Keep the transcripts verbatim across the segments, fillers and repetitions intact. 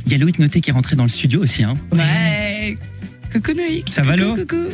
Il y a Loïc Noté qui est rentré dans le studio aussi. Hein. Ouais. Coucou Loïc. Ça va, Lo? Coucou, coucou.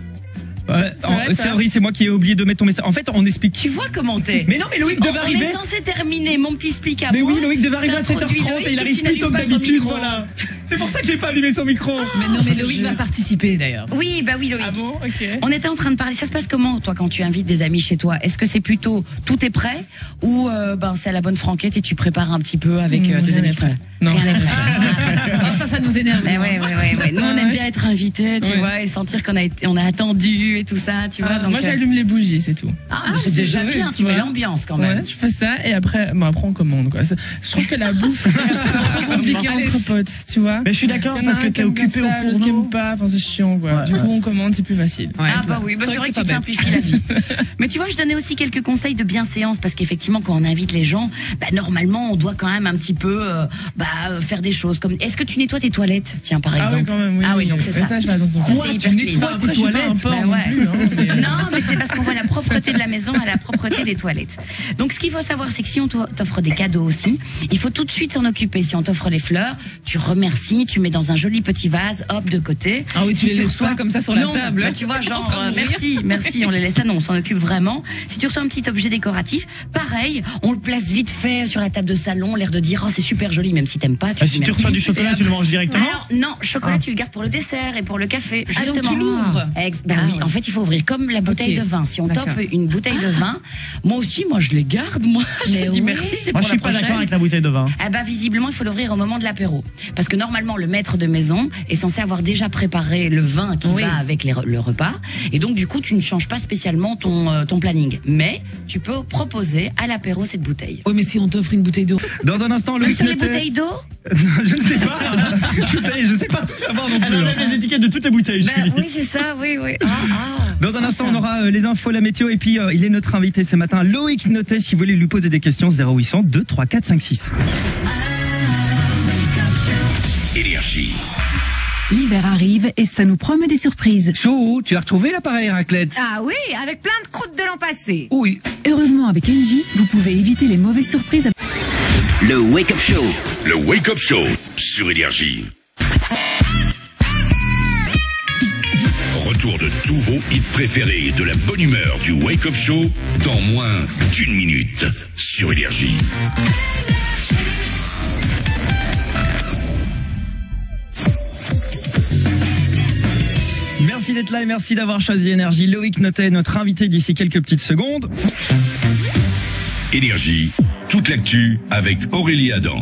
Ouais, c'est vrai, c'est moi qui ai oublié de mettre ton message. En fait, on explique. Tu vois comment t'es. Mais non, mais Loïc devait on, arriver. On est censé terminer, mon petit speak à mais moi. Mais oui, Loïc devait arriver à sept heures trente et il arrive plus tôt que d'habitude, voilà. C'est pour ça que j'ai pas allumé son micro. Oh, mais non, mais Loïc va participer d'ailleurs. Oui, bah oui, Loïc. Ah bon, ok. On était en train de parler. Ça se passe comment, toi, quand tu invites des amis chez toi? Est-ce que c'est plutôt tout est prêt ou euh, ben c'est à la bonne franquette et tu prépares un petit peu avec euh, mmh, tes amis? Non. Rien n'est prêt. Oh, ça, ça nous énerve. Mais ouais, ouais, ouais, ouais. Nous, on aime bien être invités, tu ouais. vois, et sentir qu'on a été, on a attendu et tout ça, tu vois. Ah, donc, moi, j'allume les bougies, c'est tout. Ah, ah c'est déjà bien. Tu mets l'ambiance quand même. Ouais, je fais ça et après, bon, après on commande quoi. Je trouve que la bouffe, c'est trop compliqué entre potes, tu vois. Mais je suis d'accord parce que t'es occupé au fourneau. L'autre qui aime pas, enfin c'est chiant quoi. Ouais, du ouais. coup, on commande, c'est plus facile. Ouais, ah bah oui, bah, c'est vrai que, que tu simplifies la vie. Mais tu vois, je donnais aussi quelques conseils de bienséance parce qu'effectivement, quand on invite les gens, bah normalement, on doit quand même un petit peu, euh, bah faire des choses comme. Est-ce que tu nettoies tes toilettes, tiens par exemple? Ah oui, quand même. Oui, ah oui, donc c'est ça. Ça, je fais attention. Ça, c'est hyper clé. Nettoies tes toilettes. Bah ouais. Non, mais c'est parce qu'on voit la propreté de la maison à la propreté des toilettes. Donc, ce qu'il faut savoir, c'est que si on t'offre des cadeaux aussi, il faut tout de suite s'en occuper. Si on t'offre les fleurs, tu remercies, tu mets dans un joli petit vase, hop, de côté. Ah oui, tu si les tu laisses reçois... pas comme ça sur la non, table. Bah, tu vois, genre, euh, merci, merci, on les laisse là, non, on s'en occupe vraiment. Si tu reçois un petit objet décoratif, pareil, on le place vite fait sur la table de salon, l'air de dire, oh, c'est super joli, même si t'aimes pas. Tu ah, si tu reçois du chocolat, tu le manges directement? Alors, non, chocolat, ah. tu le gardes pour le dessert et pour le café. Ah, justement. donc tu l'ouvres? Ex bah ah, oui, ouais. En fait, il faut ouvrir comme la bouteille okay. de vin. Si on tope une bouteille de vin, moi aussi, moi, je les garde, moi. Je dis oui. merci, c'est pour la prochaine. Moi, je suis pas d'accord avec la bouteille de vin. Eh ben, visiblement, il faut l'ouvrir au moment de l'apéro. Parce que normalement, le maître de maison est censé avoir déjà préparé le vin qui oui. va avec les, le repas. Et donc, du coup, tu ne changes pas spécialement ton, euh, ton planning. Mais tu peux proposer à l'apéro cette bouteille. Oui, mais si on t'offre une bouteille d'eau. Dans un instant, Loïc. Sur les bouteilles d'eau? Je ne sais pas. je, sais, je sais pas tout savoir non plus. Alors, on a les étiquettes de toutes les bouteilles. Ben, oui, c'est ça, oui, oui. Ah, ah. Dans un instant, on aura euh, les infos, la météo, et puis euh, il est notre invité ce matin, Loïc Noté. Si vous voulez lui poser des questions, zéro huit cents deux trois quatre cinq six. Énergie. L'hiver arrive et ça nous promet des surprises. Chou, tu as retrouvé l'appareil raclette? Ah oui, avec plein de croûtes de l'an passé. Oui. Heureusement, avec Engie, vous pouvez éviter les mauvaises surprises. Le Wake Up Show. Le Wake Up Show sur Énergie. Retour de tous vos hits préférés et de la bonne humeur du Wake Up Show dans moins d'une minute sur Énergie. Merci d'être là et merci d'avoir choisi Énergie. Loïc Noté, notre invité d'ici quelques petites secondes. Énergie, toute l'actu avec Aurélie Adam.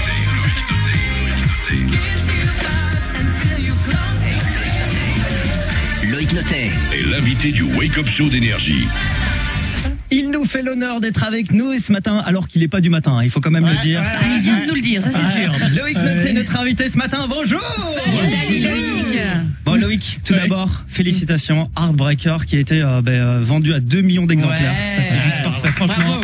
Loïc Noté est l'invité du Wake Up Show d'Énergie. Il nous fait l'honneur d'être avec nous ce matin, alors qu'il n'est pas du matin, il faut quand même ouais, le dire. Ouais, ouais, il vient de nous le dire, ça c'est ouais. sûr. Loïc Noté, ouais. notre invité ce matin, bonjour. Salut, salut Loïc. Bon Loïc, tout ouais. d'abord, félicitations, Heartbreaker qui a été euh, bah, euh, vendu à deux millions d'exemplaires. Ouais. Ça c'est juste parfait, franchement.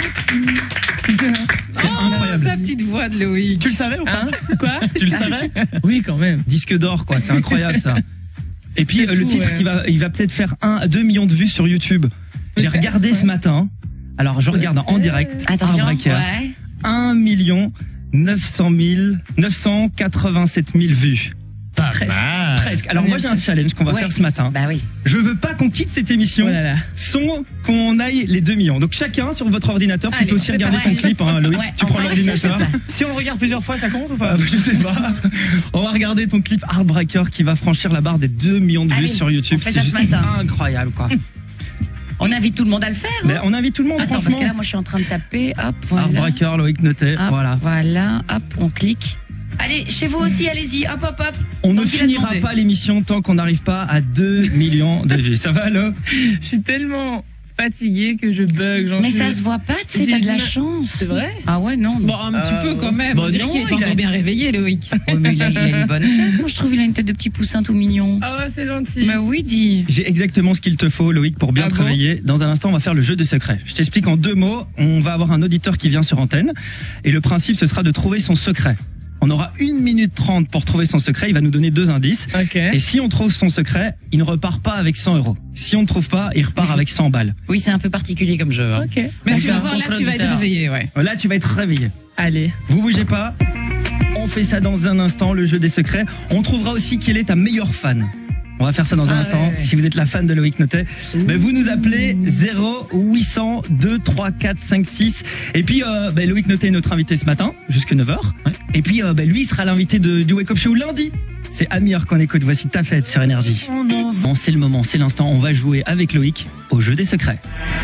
C'est oh, incroyable. Sa petite voix de Loïc. Tu le savais ou pas hein? Quoi? Tu le savais? Oui, quand même. Disque d'or, quoi, c'est incroyable ça. Et puis euh, fou, le titre, ouais. il va, il va peut-être faire un à deux millions de vues sur YouTube. J'ai regardé ce matin. Alors je regarde en direct. Attention. Ouais. un million neuf cent mille neuf cent quatre-vingt-sept mille vues. Pas presque. Mal. Presque. Alors moi j'ai un challenge qu'on va ouais. faire ce matin. Bah oui. Je veux pas qu'on quitte cette émission oh là là. sans qu'on aille les deux millions. Donc chacun sur votre ordinateur, Allez, tu peux aussi regarder ton clip, hein, Loïc. Ouais, tu prends l'ordinateur. Si on regarde plusieurs fois, ça compte ou pas? Je sais pas. On va regarder ton clip Heartbreaker qui va franchir la barre des deux millions de vues Allez, sur YouTube. C'est juste incroyable quoi. On invite tout le monde à le faire. Hein. Mais on invite tout le monde. Attends, parce que là, moi, je suis en train de taper. Hop, voilà. Heartbreaker, Loïc Noté. Hop, voilà. Voilà. Hop, on clique. Allez, chez vous aussi, allez-y. Hop, hop, hop. On tant ne finira pas l'émission tant qu'on n'arrive pas à deux millions de vues. Ça va, là? Je suis tellement fatigué que je bug. Mais ça se voit pas, tu sais, t'as de la chance. C'est vrai? Ah ouais, non. Bon, un petit euh, peu quand même. Bon, on dirait qu'il est pas encore a... bien réveillé, Loïc. Oh, mais il a, il a une bonne tête. Moi, je trouve qu'il a une tête de petit poussin tout mignon. Ah ouais, c'est gentil. Mais oui, dis. J'ai exactement ce qu'il te faut, Loïc, pour bien ah te bon réveiller. Dans un instant, on va faire le jeu de secret. Je t'explique en deux mots. On va avoir un auditeur qui vient sur antenne. Et le principe, ce sera de trouver son secret. On aura une minute trente pour trouver son secret. Il va nous donner deux indices. Okay. Et si on trouve son secret, il ne repart pas avec cent euros. Si on ne trouve pas, il repart avec cent balles. Oui, c'est un peu particulier comme jeu. Hein. Okay. Mais tu vas voir, là, tu vas être réveillé, ouais. Là, tu vas être réveillé. Allez. Vous bougez pas. On On fait ça dans un instant, le jeu des secrets. On trouvera aussi quelle est ta meilleure fan. On va faire ça dans un ah instant. Ouais. Si vous êtes la fan de Loïc Notet, ben vous nous appelez zéro huit cent deux trois quatre cinq six. Et puis euh, ben Loïc Notet est notre invité ce matin, jusqu'à neuf heures. Ouais. Et puis euh, ben lui il sera l'invité de, du Wake Up Show lundi. C'est Amir qu'on écoute. Voici Ta Fête sur Énergie. Bon, c'est le moment, c'est l'instant. On va jouer avec Loïc au jeu des secrets.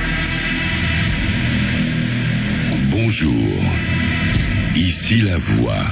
Bonjour. Ici la voix.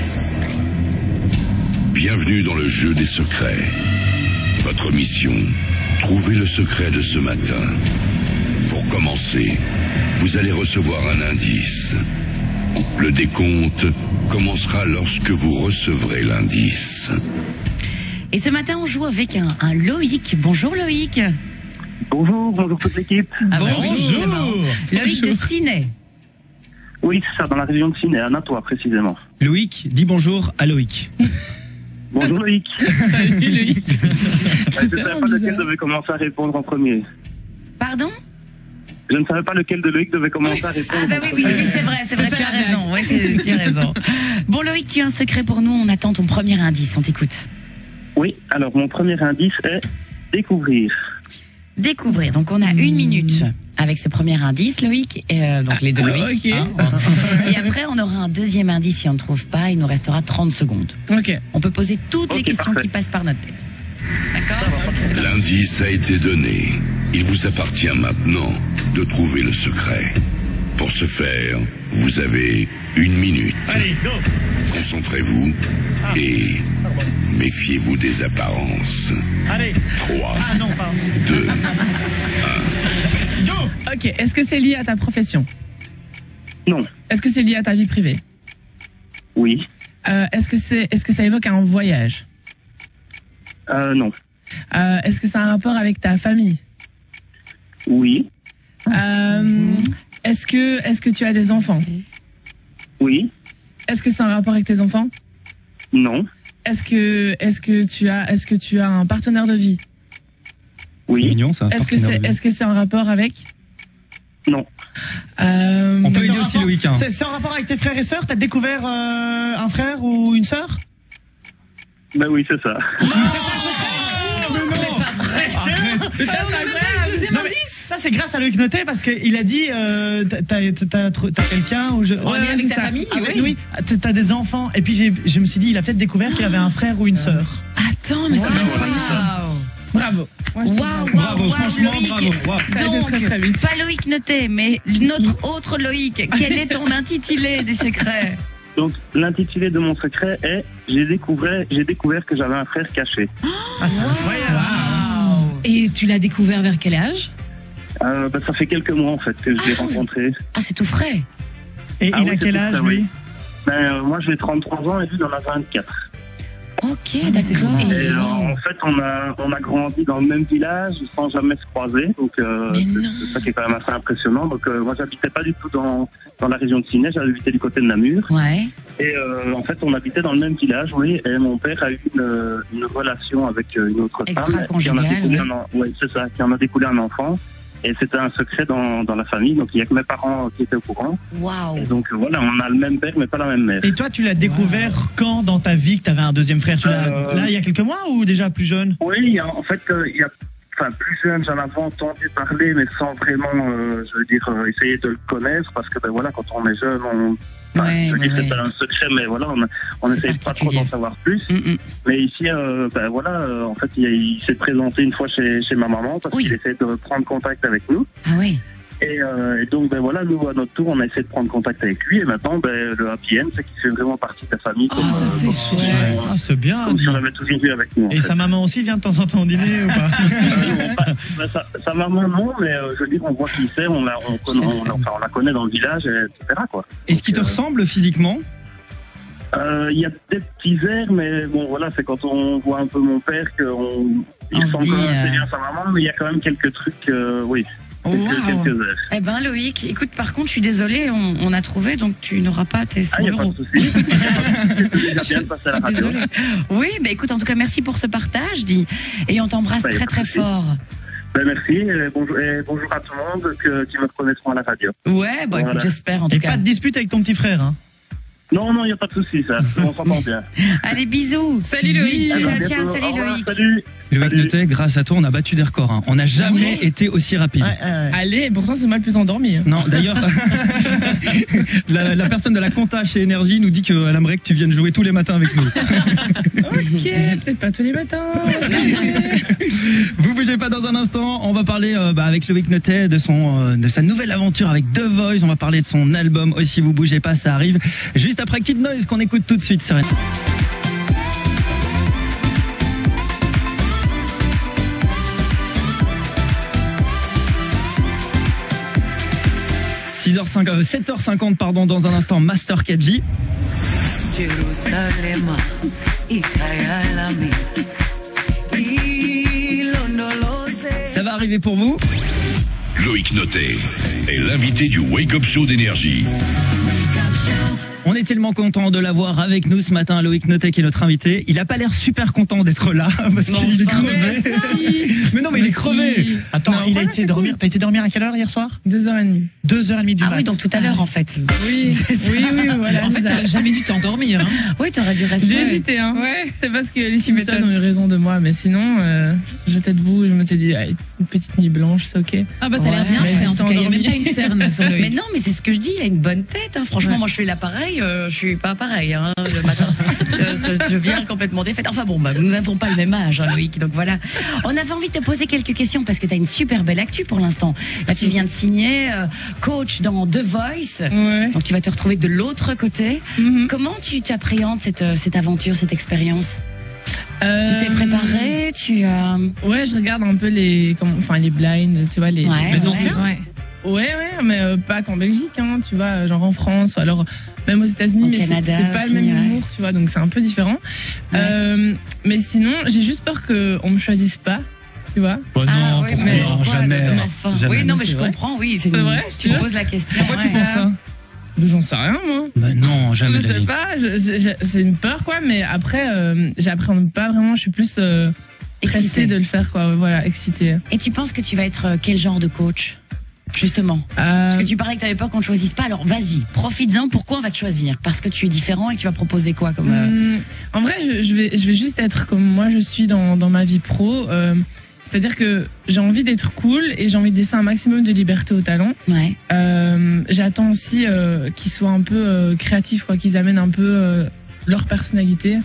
Bienvenue dans le jeu des secrets. Votre mission, trouver le secret de ce matin. Pour commencer, vous allez recevoir un indice. Le décompte commencera lorsque vous recevrez l'indice. Et ce matin, on joue avec un, un Loïc. Bonjour Loïc. Bonjour, bonjour toute l'équipe. Ah bonjour. bonjour. Loïc bonjour. De Ciney. Oui, c'est ça, dans la région de Ciney, à Natois précisément. Loïc, dis bonjour à Loïc. Bonjour Loïc. Salut Loïc. Je ne savais pas lequel devait commencer à répondre en premier. Pardon? Je ne savais pas lequel de Loïc devait commencer à répondre. Ah bah oui, oui, oui, c'est vrai, c'est vrai, tu as raison. Oui, tu as raison. Bon Loïc, tu as un secret pour nous, on attend ton premier indice, on t'écoute. Oui, alors mon premier indice est découvrir. Découvrir, donc on a une minute avec ce premier indice, Loïc, et euh, donc les deux Loïc. Okay. Hein, bon. Et après, on aura un deuxième indice si on ne trouve pas, il nous restera trente secondes. Ok. On peut poser toutes okay, les questions parfait. qui passent par notre tête. D'accord? L'indice a été donné. Il vous appartient maintenant de trouver le secret. Pour ce faire, vous avez une minute. Allez, go. Concentrez-vous ah. et méfiez-vous des apparences. Allez. trois, ah, non, deux, un. Go. Ok, est-ce que c'est lié à ta profession? Non. Est-ce que c'est lié à ta vie privée? Oui. Euh, est-ce que c'est, est-ce que ça évoque un voyage? Euh, non. Euh, est-ce que ça a un rapport avec ta famille? Oui. Euh, mmh. Est-ce que, est-ce que tu as des enfants? Oui. Est-ce que c'est un rapport avec tes enfants? Non. Est-ce que, est-ce que tu as, est-ce que tu as un partenaire de vie? Oui. Mignon, ça. Est-ce que c'est, est-ce que c'est un rapport avec? Non. Euh, On peut aider aussi rapport, Loïc. Hein. C'est, c'est en rapport avec tes frères et sœurs? T'as découvert euh, un frère ou une sœur? Ben oui, c'est ça. C'est ça le secret? C'est pas vrai. C'est Ah, on a même pas eu le deuxième indice. Ça, c'est grâce à Loïc Notet parce qu'il a dit euh, t'as, t'as, t'as, t'as quelqu'un ou je... On est avec ta famille, ah, oui. oui. T'as, t'as des enfants. Et puis j'ai, je me suis dit, il a peut-être découvert qu'il avait un frère ou une sœur. Attends, mais c'est incroyable. Bravo. Waouh, waouh, Bravo, waouh, franchement, Loïc. bravo. Wow. Donc, très, très vite. pas Loïc Notet, mais notre autre Loïc. Quel est ton intitulé des secrets? Donc, l'intitulé de mon secret est j'ai découvert, j'ai découvert que j'avais un frère caché. Ah, c'est incroyable. Wow. Et tu l'as découvert vers quel âge? Euh, ben, ça fait quelques mois en fait que je l'ai Ah. rencontré. Ah, c'est tout frais. Et Ah il oui, a c'est quel tout âge, ça, lui? oui. Ben, euh, moi j'ai trente-trois ans et lui il en a vingt-quatre. Ok, d'accord. Et euh, Wow. en fait on a on a grandi dans le même village sans jamais se croiser, donc euh, Mais c'est, non. c'est ça qui est quand même assez impressionnant. Donc euh, moi j'habitais pas du tout dans dans la région de Ciney, j'habitais du côté de Namur. Ouais. Et euh, en fait on habitait dans le même village, oui. Et mon père a eu une, une relation avec une autre femme qui en a Extra-conjugale, découlé ouais. un en- ouais, c'est ça, qui en a découlé un enfant. Et c'était un secret dans, dans la famille, donc il n'y a que mes parents qui étaient au courant. Waouh. Et donc euh, voilà, on a le même père mais pas la même mère. Et toi, tu l'as découvert quand dans ta vie que t'avais un deuxième frère? Tu l'as, Euh, là, il y a quelques mois ou déjà plus jeune? Oui, il y a- en fait, euh, il y a, enfin, plus jeune, j'en avais entendu parler, mais sans vraiment, euh, je veux dire, euh, essayer de le connaître, parce que ben voilà, quand on est jeune, on, enfin, Ouais, je veux ouais, dire, ouais. c'est un secret, mais voilà, on, on C'est essaye pas trop particulier. d'en savoir plus. Mm, mm. Mais ici, euh, ben voilà, euh, en fait, il, il s'est présenté une fois chez, chez ma maman parce Oui. qu'il essayait de prendre contact avec nous. Ah oui. Et, euh, et donc, ben voilà, nous, à notre tour, on a essayé de prendre contact avec lui. Et maintenant, ben, le happy end, c'est qu'il fait vraiment partie de la famille. Oh, comme, ça, euh, c'est comme- chouette. Ah, c'est bien. comme dit. si on avait toujours vu avec nous. en Et fait. sa maman aussi vient de temps en temps au dîner ou pas? Euh, non, pas- bah, sa, sa maman non, mais euh, je veux dire, on voit qui c'est, on la, on, connaît, on, enfin, on la connaît dans le village, et cetera quoi. Est-ce qu'il te Donc, euh, ressemble physiquement? euh, Il y a des petits airs, mais bon voilà, c'est quand on voit un peu mon père qu'on il On se ressemble dit, quand même assez euh, bien à sa maman, mais il y a quand même quelques trucs, euh, oui, quelques, Wow. quelques airs. Eh ben Loïc, écoute, par contre, je suis désolée, on, on a trouvé, donc tu n'auras pas tes Ah, cent il n'y a pas euros. de souci. C'est déjà bien de passer à la radio. Désolée. Oui, mais écoute, en tout cas, merci pour ce partage, dit. Et on t'embrasse Bah, très très écoute, fort. Ben, merci, et bonjour, et bonjour à tout le monde que, qui me reconnaîtront à la radio. Ouais, bon, écoute, Voilà. j'espère en tout Et cas. pas de dispute avec ton petit frère, hein? Non, non, il n'y a pas de souci, ça. On s'entend bien. Allez, bisous. Salut Loïc. Ciao, Alors, ciao, bientôt. salut Au revoir, Loïc. Salut. Loïc Notet, grâce à toi, on a battu des records. Hein. On n'a jamais Ouais. été aussi rapide. Ouais, ouais, ouais. Allez, pourtant c'est moi le plus endormi. Non, d'ailleurs, la, la personne de la compta chez Énergie nous dit qu'elle aimerait que tu viennes jouer tous les matins avec nous. Ok, peut-être pas tous les matins. Vous bougez pas dans un instant. On va parler euh, bah, avec Loïc Notet de son euh, de sa nouvelle aventure avec The Voice. On va parler de son album aussi. Vous bougez pas, ça arrive juste après Kid Noise qu'on écoute tout de suite sur six heures cinquante, sept heures cinquante pardon, dans un instant Master K G. Ça va arriver pour vous. Loïc Notet est l'invité du Wake Up Show d'Énergie. On est tellement content de l'avoir avec nous ce matin, Loïc Notet qui est notre invité. Il a pas l'air super content d'être là parce qu'il est crevé. Mais non, mais, il est crevé. Attends, Non, il a voilà, été c'est dormir. cool. T'as été dormir à quelle heure hier soir? Deux heures et demie. Deux heures et demie du Ah mat. oui, donc tout à l'heure en fait. Oui, oui, oui, voilà. En fait, c'est ça. t'aurais jamais dû t'endormir. Hein. Oui, t'aurais dû rester. J'ai hésité, hein. Ouais. C'est parce que les Simpsons ont eu raison de moi, mais sinon, euh, j'étais debout et je m'étais dit, ah, une petite nuit blanche, c'est ok. Ah bah t'as l'air Ouais, bien mais fait. En je tout cas, il n'y a même t'ai pas une cerne sur Mais Loïc. non, mais c'est ce que je dis, il a une bonne tête. Hein. Franchement, Ouais. moi je fais l'appareil, euh, je suis pas pareil hein, le matin. je, je, je viens complètement défaite. Enfin bon, bah, nous n'avons pas le même âge, hein, Loïc. Donc voilà. On avait envie de te poser quelques questions parce que tu as une super belle actu pour l'instant. Là, tu viens de signer euh, coach dans The Voice. Ouais. Donc tu vas te retrouver de l'autre côté. Mhm. Comment tu t'appréhendes cette, euh, cette aventure, cette expérience? Euh, Tu t'es préparé? Tu euh... Ouais, je regarde un peu les, comment, enfin les blinds, tu vois les. Ouais, les ouais. anciens. Ouais. Ouais, ouais, mais euh, pas qu'en Belgique, hein, tu vois, genre en France ou alors même aux États-Unis, Au mais c'est Canada c'est pas aussi, le même ouais. humour, tu vois, donc c'est un peu différent. Ouais. Euh, mais sinon, j'ai juste peur qu'on me choisisse pas, tu vois. Oh non, Ah oui, pourquoi mais non, pourquoi, jamais. le- enfin, Jamais. Oui, non, mais C'est je vrai. comprends, oui. C'est vrai, Tu tu me vois. poses la question. Pourquoi tu ouais. penses ça? Mais J'en sais rien, moi. Bah non, jamais Je de la sais vie. pas, je- je- je- c'est une peur, quoi, mais après, euh, j'appréhende pas vraiment, je suis plus euh, pressée Excitée. de le faire, quoi, voilà, excitée. Et tu penses que tu vas être euh, quel genre de coach? Justement. Euh, Parce que tu parlais que tu avais peur qu'on ne choisisse pas. Alors vas-y, profites-en. Pourquoi on va te choisir? Parce que tu es différent et que tu vas proposer quoi comme euh, Hum, en vrai, je, je vais, je vais juste être comme moi je suis dans, dans ma vie pro. euh, C'est-à-dire que j'ai envie d'être cool et j'ai envie de laisser un maximum de liberté aux talents. Ouais. Euh, J'attends aussi euh, qu'ils soient un peu euh, créatifs, quoi, qu'ils amènent un peu euh, leur personnalité.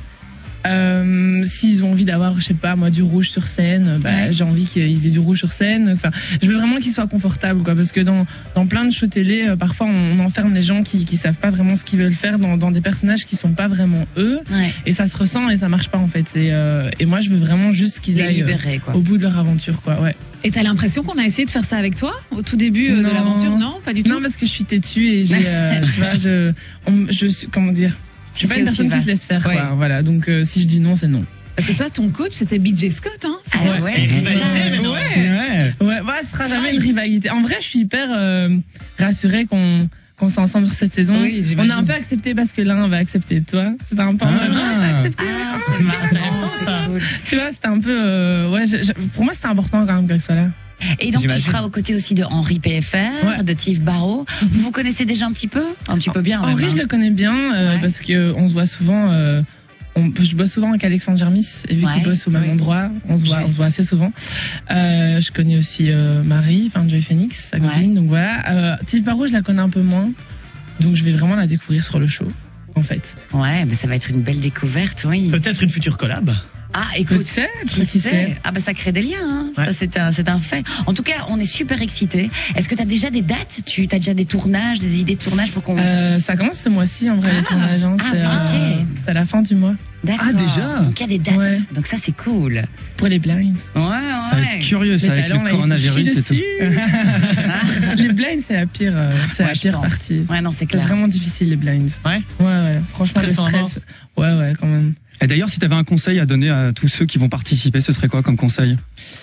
Euh, S'ils ont envie d'avoir, je sais pas, moi, du rouge sur scène, bah, Ouais. j'ai envie qu'ils aient du rouge sur scène. Enfin, je veux vraiment qu'ils soient confortables, quoi, parce que dans dans plein de shows télé, euh, parfois on, on enferme les gens qui qui savent pas vraiment ce qu'ils veulent faire dans dans des personnages qui sont pas vraiment eux, Ouais. et ça se ressent et ça marche pas en fait. Et euh, et moi, je veux vraiment juste qu'ils Les aillent euh, libérer, quoi. au bout de leur aventure, quoi. Ouais. Et t'as l'impression qu'on a essayé de faire ça avec toi au tout début euh, de Non. l'aventure? Non, pas du tout. Non, parce que je suis têtue et j'ai, euh, tu vois, je, on- je suis, comment dire, je Tu suis pas sais une où tu personne vas. qui se laisse faire, Ouais. quoi. Voilà, donc euh, si je dis non, c'est non. Parce que toi, ton coach, c'était B J Scott, hein? C'est Ah ça? ouais, Et c'est rivalité, ça. maintenant. Ouais. Ouais. Ouais, ouais, ce sera jamais une rivalité. En vrai, je suis hyper euh, rassurée qu'on qu'on soit ensemble sur cette saison. Oui, On j'imagine. a un peu accepté parce que l'un va accepter toi. C'était un peu Ah. l'un va accepter. Ah, c'est marrant, intéressant, c'est ça. cool. Tu vois, c'était un peu, euh, ouais, je- je- pour moi, c'était important quand même qu'elle soit là. Et donc, tu J'imagine. seras aux côtés aussi de Henri P F R, Ouais. de Tiff Barrow. Vous vous connaissez déjà un petit peu? Un petit peu bien, même, Henri, hein. je le connais bien euh, Ouais. parce que on se voit souvent. Euh, on, je bosse souvent avec Alexandre Germis et vu Ouais. qu'il bosse au même Oui. endroit, on se voit, on Juste. se voit assez souvent. Euh, je connais aussi euh, Marie, enfin Joy Phoenix, sa Ouais. copine. Donc voilà. Euh, Tiff Barrow, je la connais un peu moins, donc je vais vraiment la découvrir sur le show, en fait. Ouais, mais ça va être une belle découverte, oui. Peut-être une future collab. Ah, écoute. Peut-être, Qui qui sait? sait. Ah bah ça crée des liens, hein. Ouais. Ça c'est un, c'est un fait. En tout cas, on est super excités. Est-ce que tu as déjà des dates? Tu as déjà des tournages, des idées de tournage pour qu'on... Euh, ça commence ce mois-ci en vrai, Ah. le tournage. hein. Ah, C'est ok. c'est à la fin du mois D'accord. Ah, déjà? Donc il y a des dates. Ouais. Donc ça c'est cool. pour les blinds. Ouais, Ça va ouais. être curieux, ça, Les avec talents, le là, ils se coronavirus chient et tout. dessus. Les blinds, c'est la pire, euh, c'est Ouais, la je pire pense. partie. Ouais, non, c'est C'est clair. vraiment difficile les blinds. Ouais. Ouais, ouais. Franchement, le Stressant à stress. Ouais, ouais, quand même. Et d'ailleurs, si tu avais un conseil à donner à tous ceux qui vont participer, ce serait quoi comme conseil?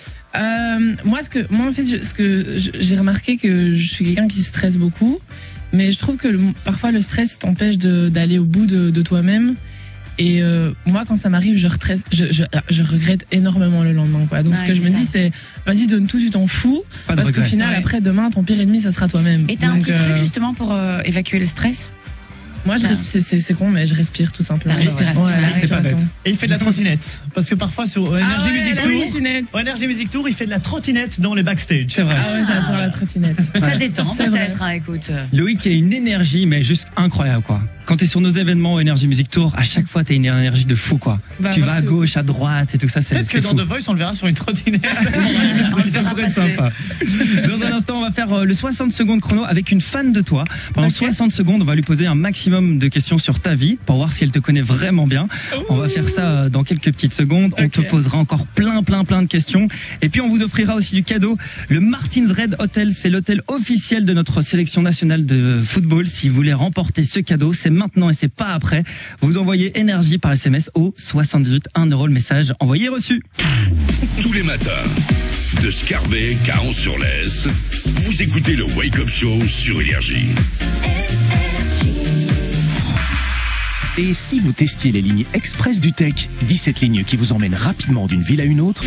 Euh, moi, ce que, moi, en fait, je- ce que je- j'ai remarqué que je suis quelqu'un qui stresse beaucoup, mais je trouve que le- parfois le stress t'empêche de- d'aller au bout de, de toi-même. Et euh, moi, quand ça m'arrive, je, retresse- je, je, je regrette énormément le lendemain, quoi. Donc, Ouais, ce que je c'est me ça. dis, c'est, vas-y, donne tout, tu t'en fous, Pas de parce qu'au regret. final, Ouais. après, demain, ton pire ennemi, ça sera toi-même. Et t'as un Donc, petit euh, truc justement pour euh, évacuer le stress? Moi, je respire, c'est, c'est con, mais je respire tout simplement. La respiration, Ouais, la C'est pas respiration. bête. Et il fait de la trottinette. Parce que parfois sur Energy Ah ouais, Music la Tour, trottinette. au Energy Music Tour, il fait de la trottinette dans les backstage. C'est vrai. Ah ouais, j'adore la trottinette. Ça détend C'est vrai. peut-être, hein, écoute. Loïc a une énergie, mais juste incroyable, quoi. Quand t'es sur nos événements au Energy Music Tour, à chaque fois t'as une énergie de fou, quoi. Bah, tu vas à merci gauche, à droite et tout ça, c'est Peut-être que c'est dans fou. The Voice, on le verra sur une trottinette. Ça pourrait être sympa. Dans un instant, on va faire euh, le soixante secondes chrono avec une fan de toi. Pendant Ok. soixante secondes, on va lui poser un maximum de questions sur ta vie pour voir si elle te connaît vraiment bien. On va faire ça euh, dans quelques petites secondes. On Ok. te posera encore plein, plein, plein de questions. Et puis, on vous offrira aussi du cadeau. Le Martins Red Hotel, c'est l'hôtel officiel de notre sélection nationale de football. Si vous voulez remporter ce cadeau, c'est maintenant et c'est pas après. Vous envoyez énergie par S M S au soixante-dix-huit, un euro le message. Envoyé reçu. Tous les matins, de Scarbeck à Ans-sur-Lesse, vous écoutez le Wake Up Show sur Énergie. Et si vous testiez les lignes express du Tech, dix-sept lignes qui vous emmènent rapidement d'une ville à une autre?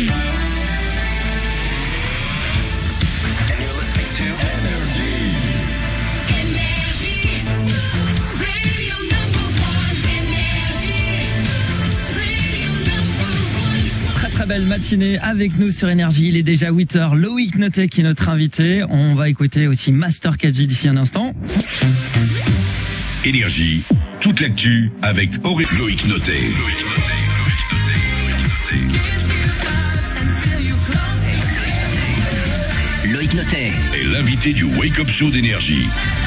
Très très belle matinée avec nous sur Énergie. Il est déjà huit heures. Loïc Notet qui est notre invité. On va écouter aussi Master K G d'ici un instant. Énergie, toute l'actu avec Auré- Loïc Notet. Loïc Notet. Et l'invité du Wake Up Show d'Énergie.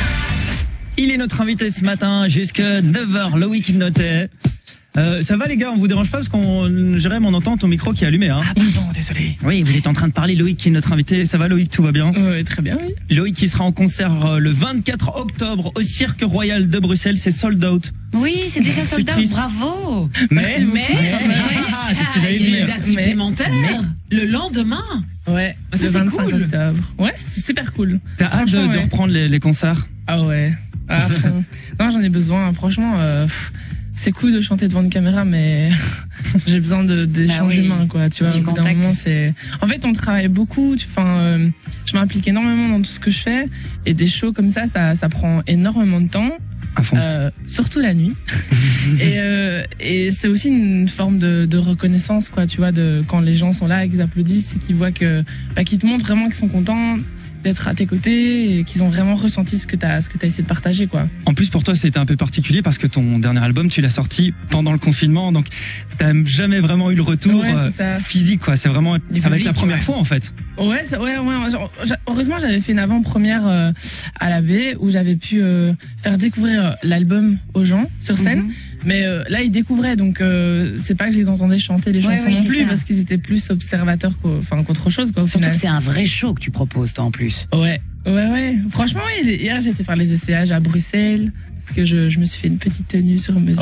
Il est notre invité ce matin jusqu'à neuf heures. Loïc Notet. Euh, ça va les gars, on vous dérange pas parce qu'on Jérém, on entend ton micro qui est allumé, hein. Ah pardon, désolé. Oui, vous êtes en train de parler. Loïc qui est notre invité. Ça va Loïc, tout va bien? Ouais, très bien, oui. Loïc qui sera en concert euh, le vingt-quatre octobre au Cirque Royal de Bruxelles. C'est sold out. Oui, c'est déjà Je suis sold out, triste. bravo. Mais, Mais, Attends, mais- ah, c'est ce que j'allais il y a une dire. date Mais- supplémentaire. Le lendemain. Ouais, Ça, le c'est vingt-cinq cool. octobre. Ouais, c'est super cool. T'as hâte de, Franchement, de ouais. reprendre les, les concerts? Ah ouais, à fond. Non, j'en ai besoin. Franchement, euh, pff, c'est cool de chanter devant une caméra, mais j'ai besoin de d'échanges Bah oui. humains, quoi. Tu vois, Du au bout d'un contact. moment, c'est. En fait, on travaille beaucoup. Enfin, euh, je m'implique énormément dans tout ce que je fais, et des shows comme ça, ça, ça prend énormément de temps. À fond. Euh, surtout la nuit. et euh, et c'est aussi une forme de, de reconnaissance, quoi, tu vois, de quand les gens sont là et qu'ils applaudissent et qu'ils voient que, bah, qu'ils te montrent vraiment qu'ils sont contents d'être à tes côtés et qu'ils ont vraiment ressenti ce que t'as, ce que t'as essayé de partager, quoi. En plus, pour toi, c'était un peu particulier parce que ton dernier album, tu l'as sorti pendant le confinement, donc t'as jamais vraiment eu le retour Ouais, euh, c'est ça. physique, quoi. C'est vraiment, Du ça va être la public, première ouais. fois, en fait. Ouais, ça- ouais, ouais. genre, j'a- heureusement, j'avais fait une avant-première euh, à la baie où j'avais pu euh, faire découvrir euh, l'album aux gens sur scène. Mhm. Mais euh, là, ils découvraient, donc euh, c'est pas que je les entendais chanter les Ouais, chansons ouais, non c'est plus, ça. parce qu'ils étaient plus observateurs qu'au- enfin, qu'autre chose, quoi. Au Surtout final. que c'est un vrai show que tu proposes, toi, en plus. Ouais, ouais, ouais. Franchement, oui, j'ai- hier, j'ai été faire les essayages à Bruxelles parce que je, je me suis fait une petite tenue sur mesure.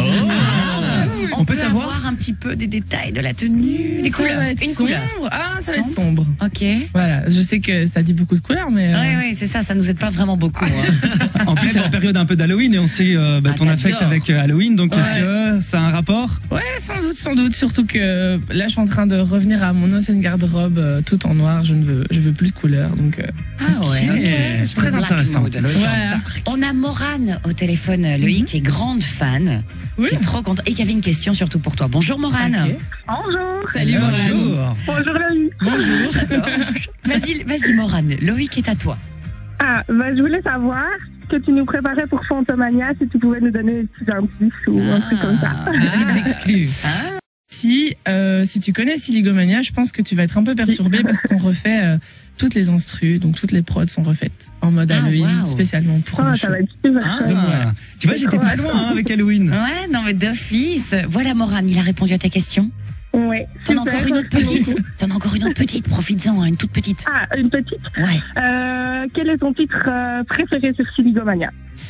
Ah, On peut savoir avoir un petit peu des détails de la tenue, des Ça couleurs, va être une sombre. couleur. Ah, ça va être sombre. Ok. Voilà, je sais que ça dit beaucoup de couleurs, mais. euh, Ouais, ouais, c'est ça, ça nous aide pas vraiment beaucoup. hein. En plus, c'est la période un peu d'Halloween et on sait euh, bah, Ah, ton affect t'adores. avec euh, Halloween, donc est-ce Ouais. que ça a un rapport? Ouais, sans doute, sans doute. Surtout que là, je suis en train de revenir à mon ancienne garde-robe euh, tout en noir. Je ne veux, je veux plus de couleurs, donc. euh, Ah ouais, ok. Très Black intéressant. mode. Voilà. On a Morane au téléphone, Loïc, qui est grande fan, Oui. qui est trop contente et qui avait une question surtout pour toi. Bonjour Morane. Ok. Bonjour. Salut, Morane. Bonjour. Bonjour Loïc. Bonjour. Vas-y, vas-y Morane. Loïc est à toi. Ah, bah, je voulais savoir que tu nous préparais pour Fantomania, si tu pouvais nous donner des petits indices ou un truc comme ça. Des petites exclus. Hein Si, euh, si tu connais Siligomania, je pense que tu vas être un peu perturbé parce qu'on refait euh, toutes les instrus, donc toutes les prods sont refaites en mode Ah, Halloween, wow. spécialement pour Oh, le ça show. va être super Ah, chouette. tu vois, j'étais pas loin hein, avec Halloween. Ouais, non mais d'office. Voilà Morane, il a répondu à ta question. Ouais. T'en as super, encore une autre merci petite. beaucoup. T'en as encore une autre petite. Profites-en, hein, une toute petite. Ah, une petite. Ouais. Euh, quel est ton titre euh, préféré sur Siligomania?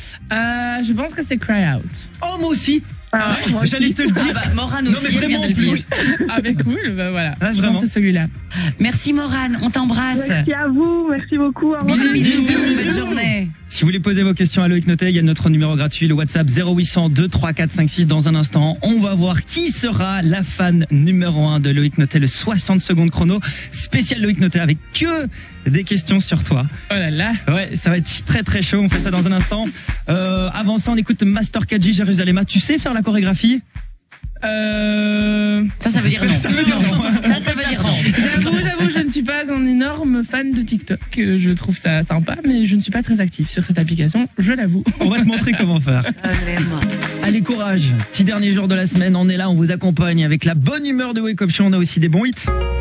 Euh, je pense que c'est Cry Out. Oh, moi aussi. Ah, moi aussi. J'allais te le Ah dire. bah, Morane Non, aussi, mais elle vient vraiment de le dire. Avec cool, bah voilà. Ah, Je pense vraiment. que c'est celui-là. Merci Morane, on t'embrasse. Merci à vous, merci beaucoup. Au revoir. Bisous, bisous, Bisous, bisous, bisous. bonne journée. Si vous voulez poser vos questions à Loïc Notet, il y a notre numéro gratuit, le WhatsApp zéro huit cent deux trois quatre cinq six. Dans un instant, on va voir qui sera la fan numéro un de Loïc Notet, le soixante secondes chrono spécial Loïc Notet avec que des questions sur toi. Oh là là. Ouais, ça va être très très chaud. On fait ça dans un instant. Euh, avant ça, on écoute Master K G Jérusalem. Tu sais faire la chorégraphie? Euh... Ça, ça veut dire non. Ça veut dire non. Ça, ça veut dire non. J'avoue, j'avoue, je ne suis pas un énorme fan de TikTok. Je trouve ça sympa, mais je ne suis pas très active sur cette application, je l'avoue. On va te montrer comment faire. Allez, courage. Petit dernier jour de la semaine, on est là, on vous accompagne avec la bonne humeur de Wake Up Show. On a aussi des bons hits.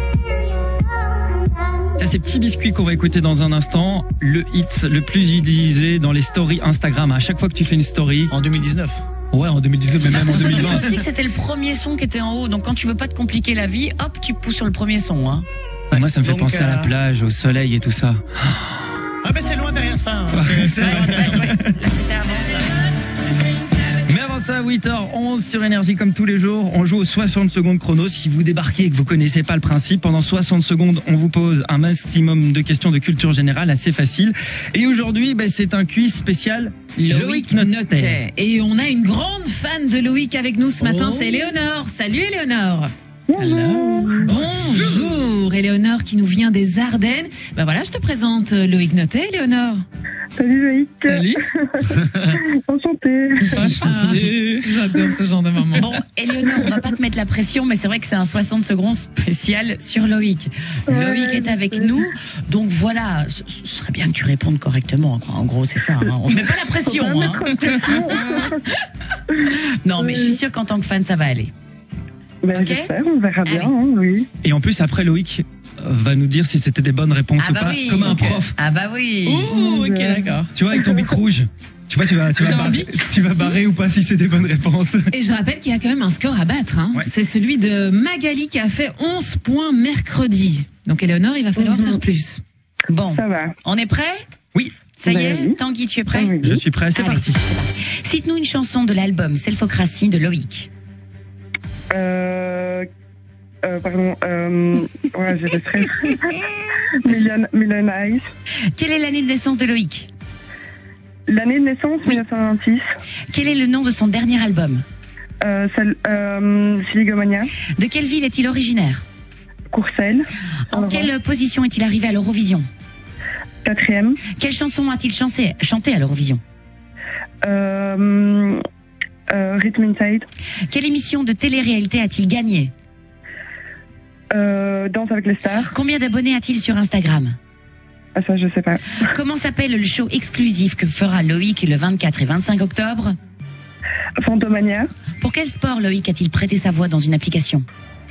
C'est ces petits biscuits qu'on va écouter dans un instant. Le hit le plus utilisé dans les stories Instagram. À chaque fois que tu fais une story. En deux mille dix-neuf. Ouais, en deux mille dix-neuf, mais même en deux mille vingt. Je aussi que c'était le premier son qui était en haut. Donc quand tu veux pas te compliquer la vie, hop, tu pousses sur le premier son. Hein. Ouais, moi, ça me fait donc, penser euh... à la plage, au soleil et tout ça. Ah, mais c'est loin derrière ça. Hein. Ouais, c'est loin derrière. Ouais, ouais. Là, c'était avant ça. Mais avant ça, huit heures onze sur Énergie comme tous les jours. On joue aux soixante secondes chrono. Si vous débarquez et que vous connaissez pas le principe, pendant soixante secondes, on vous pose un maximum de questions de culture générale assez facile. Et aujourd'hui, ben, c'est un quiz spécial Loïc Notet. Et on a une grande fan de Loïc avec nous ce matin, oh. C'est Éléonore. Salut Éléonore. Hello. Bonjour Éléonore qui nous vient des Ardennes. Ben voilà, je te présente Loïc Notet, Éléonore. Salut Loïc. Salut. Enchantée. Enchantée. J'adore ce genre de moment. Bon, Éléonore, on va pas te mettre la pression, mais c'est vrai que c'est un soixante secondes spécial sur Loïc. Ouais, Loïc est avec ouais. nous, donc voilà, ce, ce serait bien que tu répondes correctement, quoi. En gros, c'est ça. Hein. On ne met pas la pression. Hein. Non, mais je suis sûre qu'en tant que fan, ça va aller. Ben, okay. J'espère, on verra bien, hein, oui. Et en plus, après, Loïc va nous dire si c'était des bonnes réponses ah ou bah pas, oui. comme un okay. prof. Ah bah oui. Ouh, ok, d'accord. Tu vois, avec ton bic rouge. Tu vois, tu vas, tu vas, barrer, tu vas barrer ou pas si c'est des bonnes réponses. Et je rappelle qu'il y a quand même un score à battre. Hein. Ouais. C'est celui de Magali qui a fait onze points mercredi. Donc, Éléonore, il va falloir mmh. faire plus. Bon, ça va. On est prêt? Oui. Ça y est, oui. Tanguy, tu es prêt? Oui. Je suis prêt, c'est parti. Cite-nous une chanson de l'album Selfocratie de Loïc. Euh... Euh, pardon, euh, ouais, j'ai le stress. Million, Million Eyes. Quelle est l'année de naissance de Loïc? L'année de naissance, oui. mille neuf cent vingt-six. Quel est le nom de son dernier album? euh, euh, Siligomania. De quelle ville est-il originaire? Courcelles. En quelle revoir. position est-il arrivé à l'Eurovision? Quatrième. Quelle chanson a-t-il chanté, chanté à l'Eurovision? euh, euh, Rhythm Inside. Quelle émission de télé-réalité a-t-il gagné? Euh, Danse avec les stars. Combien d'abonnés a-t-il sur Instagram? Ah, ça, je sais pas. Comment s'appelle le show exclusif que fera Loïc le vingt-quatre et vingt-cinq octobre? Fantomania. Pour quel sport Loïc a-t-il prêté sa voix dans une application?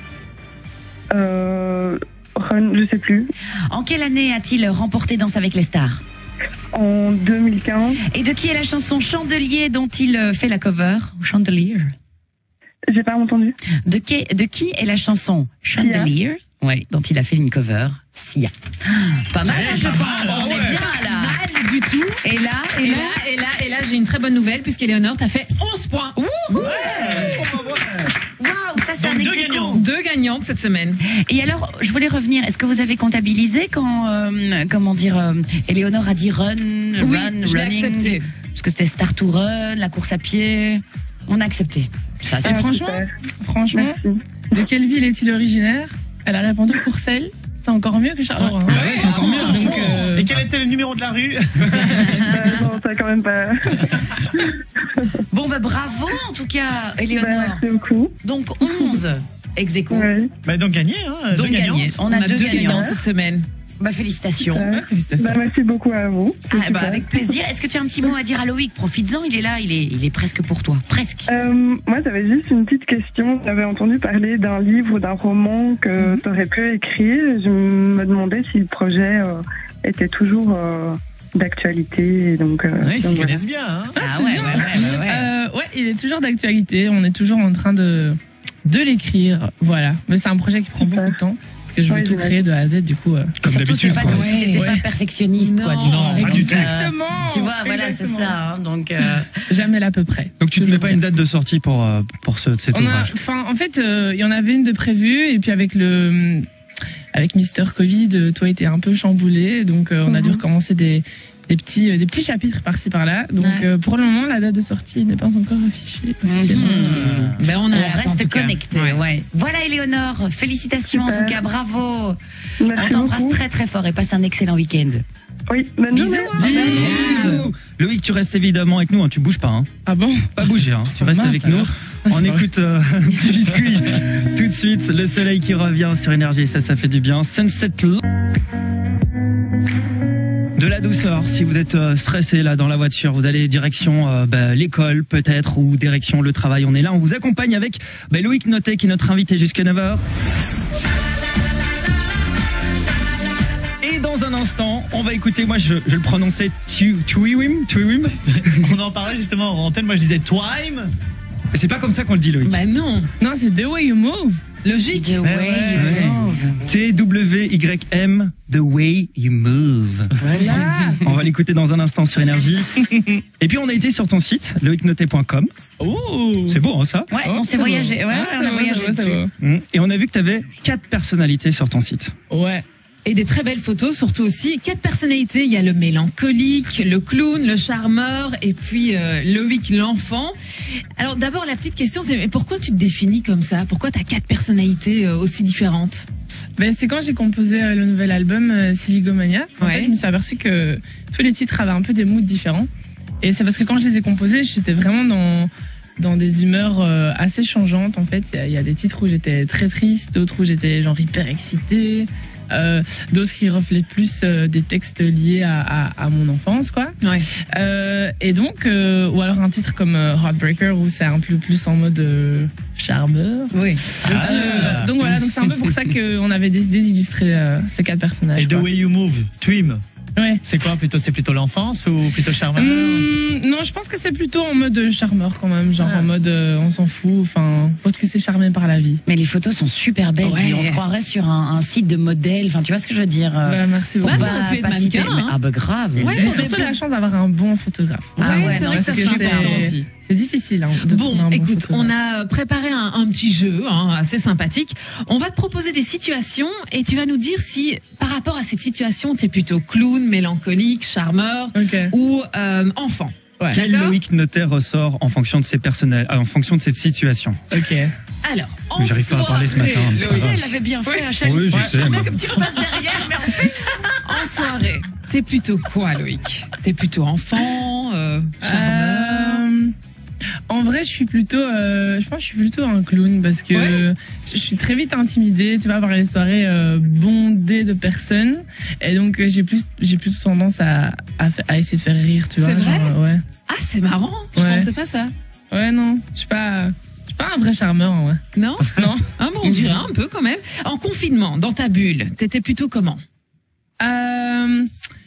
Euh, Run, je sais plus. En quelle année a-t-il remporté Danse avec les stars? En deux mille quinze. Et de qui est la chanson Chandelier dont il fait la cover? Chandelier. J'ai pas entendu. De qui, de qui est la chanson Chandelier? Ouais, dont il a fait une cover. Sia. Pas mal, hey, je pense. Mal, on ouais. est bien là. Mal du tout. Et là, et, et là, là, et là, et là, j'ai une très bonne nouvelle puisqu'Éléonore t'as fait onze points. Ouh, ouais. Waouh, ça c'est un deux gagnants. Deux gagnantes cette semaine. Et alors, je voulais revenir. Est-ce que vous avez comptabilisé quand, euh, comment dire, euh, Éléonore a dit run, oui, run, je running, accepté. Parce que c'était start to run, la course à pied. On a accepté. Ça, c'est ah, franchement, franchement, merci. De quelle ville est-il originaire? Elle a répondu Courcelles. C'est encore mieux que Charleroi. Ah, bah ouais, c'est encore mieux. Donc, euh... Et quel était le numéro de la rue? euh, Non, ça quand même pas. Bon, bah bravo en tout cas, Éléonore. Bah, merci beaucoup. Donc onze ex aequo. Oui. Bah, donc gagné. Hein, donc gagné. On, On a, a deux, deux gagnantes cette semaine. Bah, félicitations. Euh, félicitations. Bah, merci beaucoup à vous. Ah, bah, avec plaisir. Est-ce que tu as un petit mot à dire à Loïc? Profites-en, il est là, il est, il est presque pour toi. Presque. Euh, moi, j'avais juste une petite question. J'avais entendu parler d'un livre ou d'un roman que mm-hmm. tu aurais pu écrire. Je me demandais si le projet euh, était toujours euh, d'actualité. Donc, euh, ouais, ils se connaissent bien. Hein. Ah, ah ouais, ouais, ouais, ouais, ouais. Euh, ouais, il est toujours d'actualité. On est toujours en train de, de l'écrire. Voilà. Mais c'est un projet qui prend beaucoup de temps. Que je veux ouais, tout créer de A à Z, du coup. Euh, Comme d'habitude. Surtout, c'est pas, ouais. pas perfectionniste, non, quoi. Du non, pas du tout. Exactement. Tu vois, voilà, c'est ça. Hein, donc, euh... jamais l'à peu près. Donc, tu ne mets pas une date de sortie pour, euh, pour ce, cet On ouvrage? Enfin, en fait, il euh, y en avait une de prévue, et puis avec le, avec Mister Covid, toi était un peu chamboulé, donc euh, on mm-hmm. a dû recommencer des, des petits, euh, des petits chapitres par-ci par-là. Donc ouais. euh, pour le moment, la date de sortie n'est pas encore affichée. Mmh. Ben on, a on reste connecté. Ouais. Ouais. Voilà, Éléonore, félicitations Super. En tout cas, bravo. Merci on t'embrasse très très fort et passe un excellent week-end. Oui, bonne bisous. Bisous. Loïc, tu restes évidemment avec nous, hein. Tu bouges pas. Hein. Ah bon? Pas bouger, hein. Tu restes mince, avec alors. Nous. On écoute euh, un petit biscuit. Tout de suite, le soleil qui revient sur Énergie, ça, ça fait du bien. Sunset de la douceur. Si vous êtes euh, stressé là dans la voiture, vous allez direction euh, bah, l'école peut-être ou direction le travail. On est là, on vous accompagne avec bah, Loïc Notet qui est notre invité jusqu'à neuf heures. Et dans un instant, on va écouter, moi je, je le prononçais Twiwim, Twiwim. On en parlait justement en antenne, moi je disais Twime. C'est pas comme ça qu'on le dit, Loïc. Bah non. Non, c'est The Way You Move. Logique. The Way ouais, You Move. T W Y M, The Way You Move. Voilà. On va l'écouter dans un instant sur Énergie. Et puis on a été sur ton site, loïc notet point com. Oh. C'est beau, hein, ça? Ouais, oh, on s'est voyagé. Ouais, ah, on a beau, voyagé beau, dessus. Et on a vu que tu avais quatre personnalités sur ton site. Ouais. Et des très belles photos, surtout aussi. Quatre personnalités, il y a le mélancolique, le clown, le charmeur et puis euh, Loïc l'enfant. Alors d'abord, la petite question, c'est pourquoi tu te définis comme ça? Pourquoi tu as quatre personnalités euh, aussi différentes? Ben, c'est quand j'ai composé euh, le nouvel album euh, Siligomania. En ouais. fait, je me suis aperçu que tous les titres avaient un peu des moods différents. Et c'est parce que quand je les ai composés, j'étais vraiment dans... dans des humeurs euh, assez changeantes. En fait, il y, y a des titres où j'étais très triste, d'autres où j'étais genre hyper excitée. Euh, d'autres qui reflètent plus euh, des textes liés à, à, à mon enfance, quoi. Ouais. Euh, et donc, euh, ou alors un titre comme euh, Heartbreaker où c'est un peu plus en mode euh, charmeur. Oui, c'est ah. sûr. Donc voilà, donc c'est un peu pour ça qu'on avait décidé d'illustrer euh, ces quatre personnages. Et The Way You Move, Twim. Ouais. C'est quoi plutôt? C'est plutôt l'enfance ou plutôt charmeur? mmh, Non, je pense que c'est plutôt en mode charmeur quand même, genre ah. en mode euh, on s'en fout, enfin, parce que c'est charmé par la vie. Mais les photos sont super belles, ouais. On se croirait sur un, un site de modèle, enfin tu vois ce que je veux dire. Bah, merci beaucoup. Bah, t'aurais pu être mannequin, hein. Ah bah grave. Ouais, j'ai surtout la chance d'avoir un bon photographe. Ah ouais, ouais c'est vrai que c'est important aussi. C'est difficile. Hein, de bon, écoute, bon on a préparé un, un petit jeu hein, assez sympathique. On va te proposer des situations et tu vas nous dire si, par rapport à cette situation, t'es plutôt clown, mélancolique, charmeur okay. ou euh, enfant. Ouais. Quel Loïc Notet ressort en fonction de ses personnels, en fonction de cette situation? Ok. Alors, en j'arrive pas à parler ce matin. Tu sais, elle avait bien fait à chaque fois. Oui, je sais. Comme tu repasses derrière, mais en fait. En soirée, t'es plutôt quoi, Loïc? T'es plutôt enfant, euh, charmeur euh... En vrai, je suis plutôt, euh, je pense, que je suis plutôt un clown parce que ouais. je suis très vite intimidée, tu vois, par les soirées euh, bondées de personnes, et donc euh, j'ai plus, j'ai plus tendance à, à, à essayer de faire rire, tu vois. C'est vrai? Genre, ouais. Ah, c'est marrant. Je ouais. pensais pas ça. Ouais, non, je suis pas, je suis pas un vrai charmeur, ouais. Non, non. Ah bon, on dirait un peu quand même. En confinement, dans ta bulle, t'étais plutôt comment? Euh.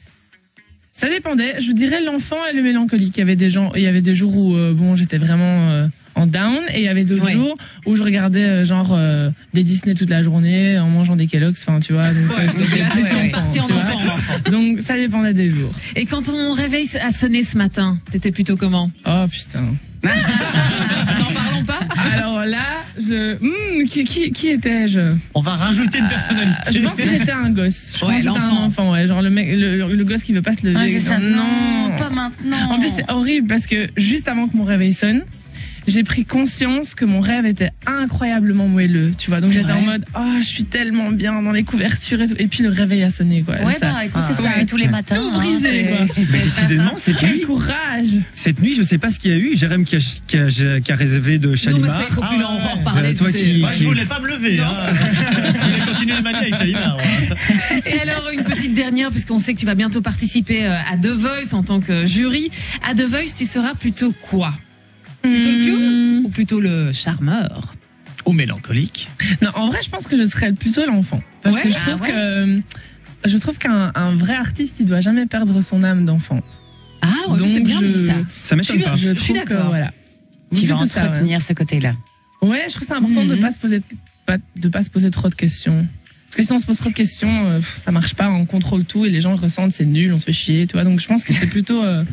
Ça dépendait. Je vous dirais l'enfant et le mélancolique. Il y avait des gens, il y avait des jours où euh, bon, j'étais vraiment euh, en down, et il y avait d'autres ouais. jours où je regardais euh, genre euh, des Disney toute la journée en mangeant des Kellogg's, enfin tu vois. Donc, ouais, euh, donc là, t'es ouais, partie en enfance. Donc ça dépendait des jours. Et quand ton réveil a sonné ce matin, t'étais plutôt comment? Oh putain. N'en parlons pas. Alors là, je, mmh, qui, qui, qui étais-je? On va rajouter une personnalité. Euh, je pense que j'étais un gosse. Je ouais, pense que j'étais un enfant, ouais, genre le mec, le, le, le gosse qui veut pas se lever. Ouais, c'est ça. Non, non, pas maintenant. En plus, c'est horrible parce que juste avant que mon réveil sonne, j'ai pris conscience que mon rêve était incroyablement moelleux, tu vois. Donc j'étais en mode, oh, je suis tellement bien dans les couvertures et tout. Et puis le réveil a sonné, quoi. Ouais, ça. Bah, écoute, ah. c'est ça, ouais. tous les matins. Tout brisé, hein, quoi. Mais décidément, cette nuit. Quel courage. Cette nuit, je sais pas ce qu'il y a eu. Jérém qui a, qui a, qui a réservé de Chalimar. Non, mais ça, il faut plus ah, en reparler. Toi qui, moi, je voulais pas me lever, hein. Je voulais continuer le matin avec Chalimar. Ouais. Et alors, une petite dernière, puisqu'on sait que tu vas bientôt participer à The Voice en tant que jury. À The Voice, tu seras plutôt quoi? Plutôt le clown ou plutôt le charmeur? Ou mélancolique? Non, en vrai, je pense que je serais plutôt l'enfant. Parce ouais, que je trouve ah ouais. que je trouve qu'un un vrai artiste, il doit jamais perdre son âme d'enfant. Ah, ouais, c'est bien je, dit ça. Ça m'étonne pas. Je, je suis trouve que voilà. Tu vas entretenir ouais. ce côté-là. Ouais, je trouve que c'est important mm-hmm. de pas se poser pas, de pas se poser trop de questions. Parce que si on se pose trop de questions, euh, ça marche pas, on contrôle tout et les gens le ressentent, c'est nul, on se fait chier, tu vois. Donc je pense que c'est plutôt euh,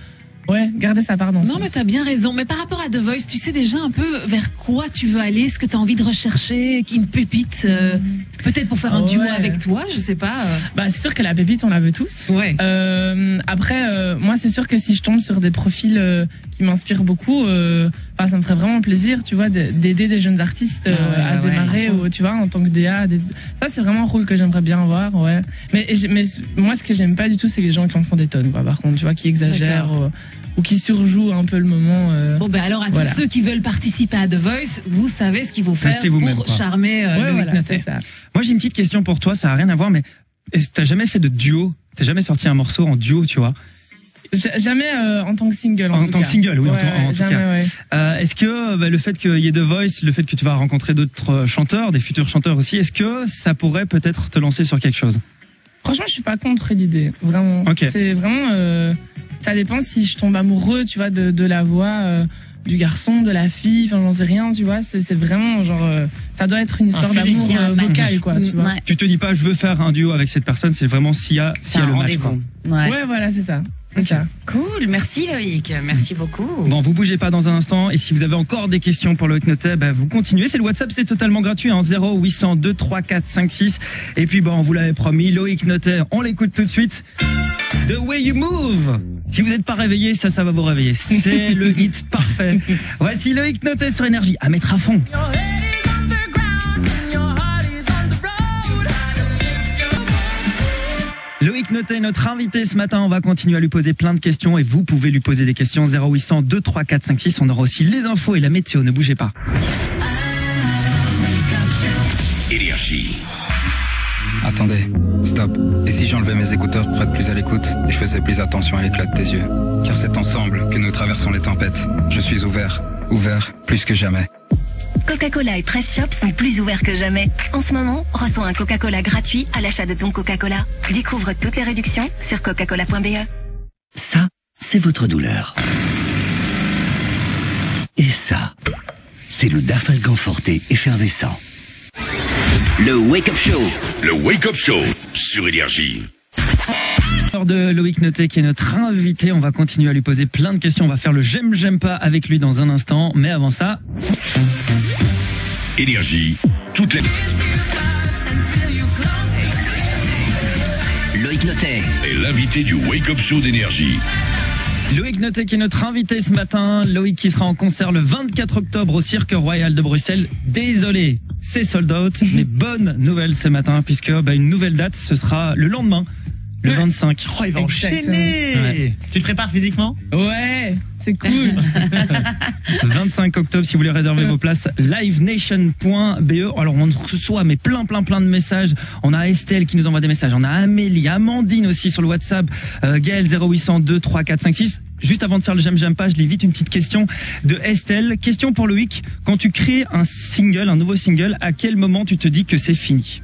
Ouais, garder sa part d'enfance. Non, mais t'as bien raison. Mais par rapport à The Voice, tu sais déjà un peu vers quoi tu veux aller, ce que t'as envie de rechercher, une pépite, euh, peut-être pour faire un duo Ouais. avec toi, je sais pas. euh. Bah, c'est sûr que la pépite, on la veut tous. Ouais. Euh, après, euh, moi, c'est sûr que si je tombe sur des profils euh, qui m'inspirent beaucoup, euh, enfin, ça me ferait vraiment plaisir, tu vois, de- d'aider des jeunes artistes euh, Ah ouais, à ouais, démarrer, ouais. ou, tu vois, en tant que D A. des- Ça, c'est vraiment un rôle que j'aimerais bien avoir, ouais. Mais, et j'ai- mais moi, ce que j'aime pas du tout, c'est les gens qui en font des tonnes, quoi. Par contre, tu vois, qui exagèrent D'accord. euh, ou qui surjouent un peu le moment. euh. Bon, ben alors à Voilà. tous ceux qui veulent participer à The Voice, vous savez ce qu'il faut faire Restez vous-même, pour quoi. charmer euh, Ouais, Loïc voilà, Notet. c'est ça. Moi, j'ai une petite question pour toi, ça a rien à voir, mais est-ce que t'as jamais fait de duo? T'as jamais sorti un morceau en duo, tu vois? Ja- Jamais euh, en tant que single. En, En tout tant cas. que single, oui, en Ouais, tout- en ouais, tout jamais, cas. ouais. Euh, est-ce que bah, le fait qu'il y ait The Voice, le fait que tu vas rencontrer d'autres euh, chanteurs, des futurs chanteurs aussi, est-ce que ça pourrait peut-être te lancer sur quelque chose? Franchement, je suis pas contre l'idée, vraiment. Ok. C'est vraiment, euh, ça dépend si je tombe amoureux, tu vois, de, de la voix euh, du garçon, de la fille, enfin j'en sais rien, tu vois. C'est c'est vraiment genre, euh, ça doit être une histoire feeling. d'amour C'est un euh, match. vocal, quoi, tu vois. Ouais. Tu te dis pas, je veux faire un duo avec cette personne, c'est vraiment s'il y a, s'il C'est y a un le match. quoi. rendez-vous. Ouais. Ouais, voilà, c'est ça, c'est ça. Cool, merci Loïc, merci beaucoup. Bon, vous bougez pas dans un instant. Et si vous avez encore des questions pour Loïc Notet, bah, vous continuez. C'est le WhatsApp, c'est totalement gratuit. Hein, zéro huit cent deux trois quatre cinq six. Et puis, bon, on vous l'avait promis, Loïc Notet, on l'écoute tout de suite. The Way You Move. Si vous n'êtes pas réveillé, ça, ça va vous réveiller. C'est le hit parfait. Voici Loïc Notet sur Énergie. À mettre à fond. Loïc Notet est notre invité ce matin. On va continuer à lui poser plein de questions et vous pouvez lui poser des questions. zéro huit cent deux trois quatre cinq six. On aura aussi les infos et la météo. Ne bougez pas. Énergie. Attendez, stop. Et si j'enlevais mes écouteurs pour être plus à l'écoute et je faisais plus attention à l'éclat de tes yeux? Car c'est ensemble que nous traversons les tempêtes. Je suis ouvert, ouvert plus que jamais. Coca-Cola et Press Shop sont plus ouverts que jamais. En ce moment, reçois un Coca-Cola gratuit à l'achat de ton Coca-Cola. Découvre toutes les réductions sur coca cola point b e. Ça, c'est votre douleur. Et ça, c'est le Dafalgan Forte effervescent. Le Wake Up Show. Le Wake Up Show sur Énergie. L'heure de Loïc Notet qui est notre invité. On va continuer à lui poser plein de questions. On va faire le j'aime, j'aime pas avec lui dans un instant. Mais avant ça... Énergie. Toutes les... Loïc Notet est l'invité du Wake Up Show d'Énergie. Loïc Notet qui est notre invité ce matin. Loïc qui sera en concert le vingt-quatre octobre au Cirque Royal de Bruxelles. Désolé, c'est sold out. Mais bonne nouvelle ce matin puisque bah, une nouvelle date, ce sera le lendemain. Le vingt-cinq. Oh, il va enchaîner. Ouais. Tu te prépares physiquement? Ouais, c'est cool. vingt-cinq octobre, si vous voulez réserver vos places, livenation point b e. Alors on reçoit mais plein plein plein de messages. On a Estelle qui nous envoie des messages. On a Amélie, Amandine aussi sur le WhatsApp. Euh, Gaël zéro huit cent deux trois quatre cinq six. Juste avant de faire le j'aime j'aime pas, je lis vite une petite question de Estelle. Question pour Loïc. Quand tu crées un single, un nouveau single, à quel moment tu te dis que c'est fini?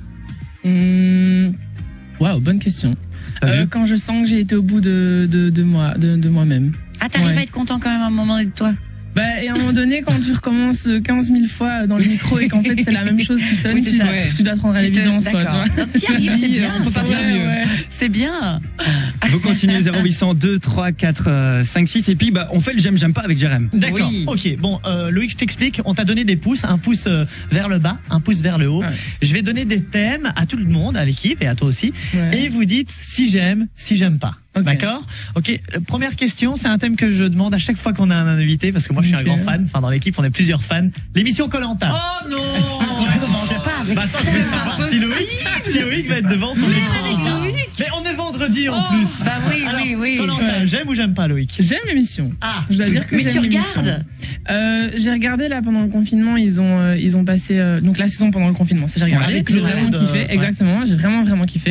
Hum, Waouh, bonne question. Euh, quand je sens que j'ai été au bout de, de, de moi, de, de moi-même. Ah, t'arrives Ouais. à être content quand même à un moment de toi? Bah, et à un moment donné, quand tu recommences quinze mille fois dans le micro et qu'en fait c'est la même chose qui sonne, Oui, c'est tu, ça. ouais, tu dois te rendre à Tu te- l'évidence, quoi, tu d'accord. vois. Donc, t'y arrives, c'est bien, on peut pas c'est faire bien. mieux. Ouais. C'est bien. Vous continuez zéro huit cent deux trois quatre cinq six et puis bah on fait le j'aime j'aime pas avec Jérém. D'accord. Oui. Ok. Bon, euh, Loïc, je t'explique. On t'a donné des pouces, un pouce euh, vers le bas, un pouce vers le haut. Ouais. Je vais donner des thèmes à tout le monde, à l'équipe et à toi aussi. Ouais. Et vous dites si j'aime, si j'aime pas. Ok. D'accord. Ok. euh, Première question, c'est un thème que je demande à chaque fois qu'on a un invité parce que moi je suis Ok. un grand fan. Enfin, dans l'équipe, on est plusieurs fans. L'émission Koh-Lanta. Oh non. Tu commences pas avec Bah, ça. attends, je veux C'est savoir pas si Loïc, si Loïc va être devant son écran. Loïc. Mais on est vendredi en Oh. plus. Bah oui, Alors, oui, oui. Koh-Lanta, j'aime ou j'aime pas Loïc? J'aime l'émission. Ah. Je dois dire que Mais j'aime tu l'émission. regardes? Euh, j'ai regardé là pendant le confinement, ils ont euh, ils ont passé euh, donc la saison pendant le confinement, c'est j'ai regardé, Avec j'ai le vraiment Red, kiffé, euh, ouais. exactement, j'ai vraiment vraiment kiffé.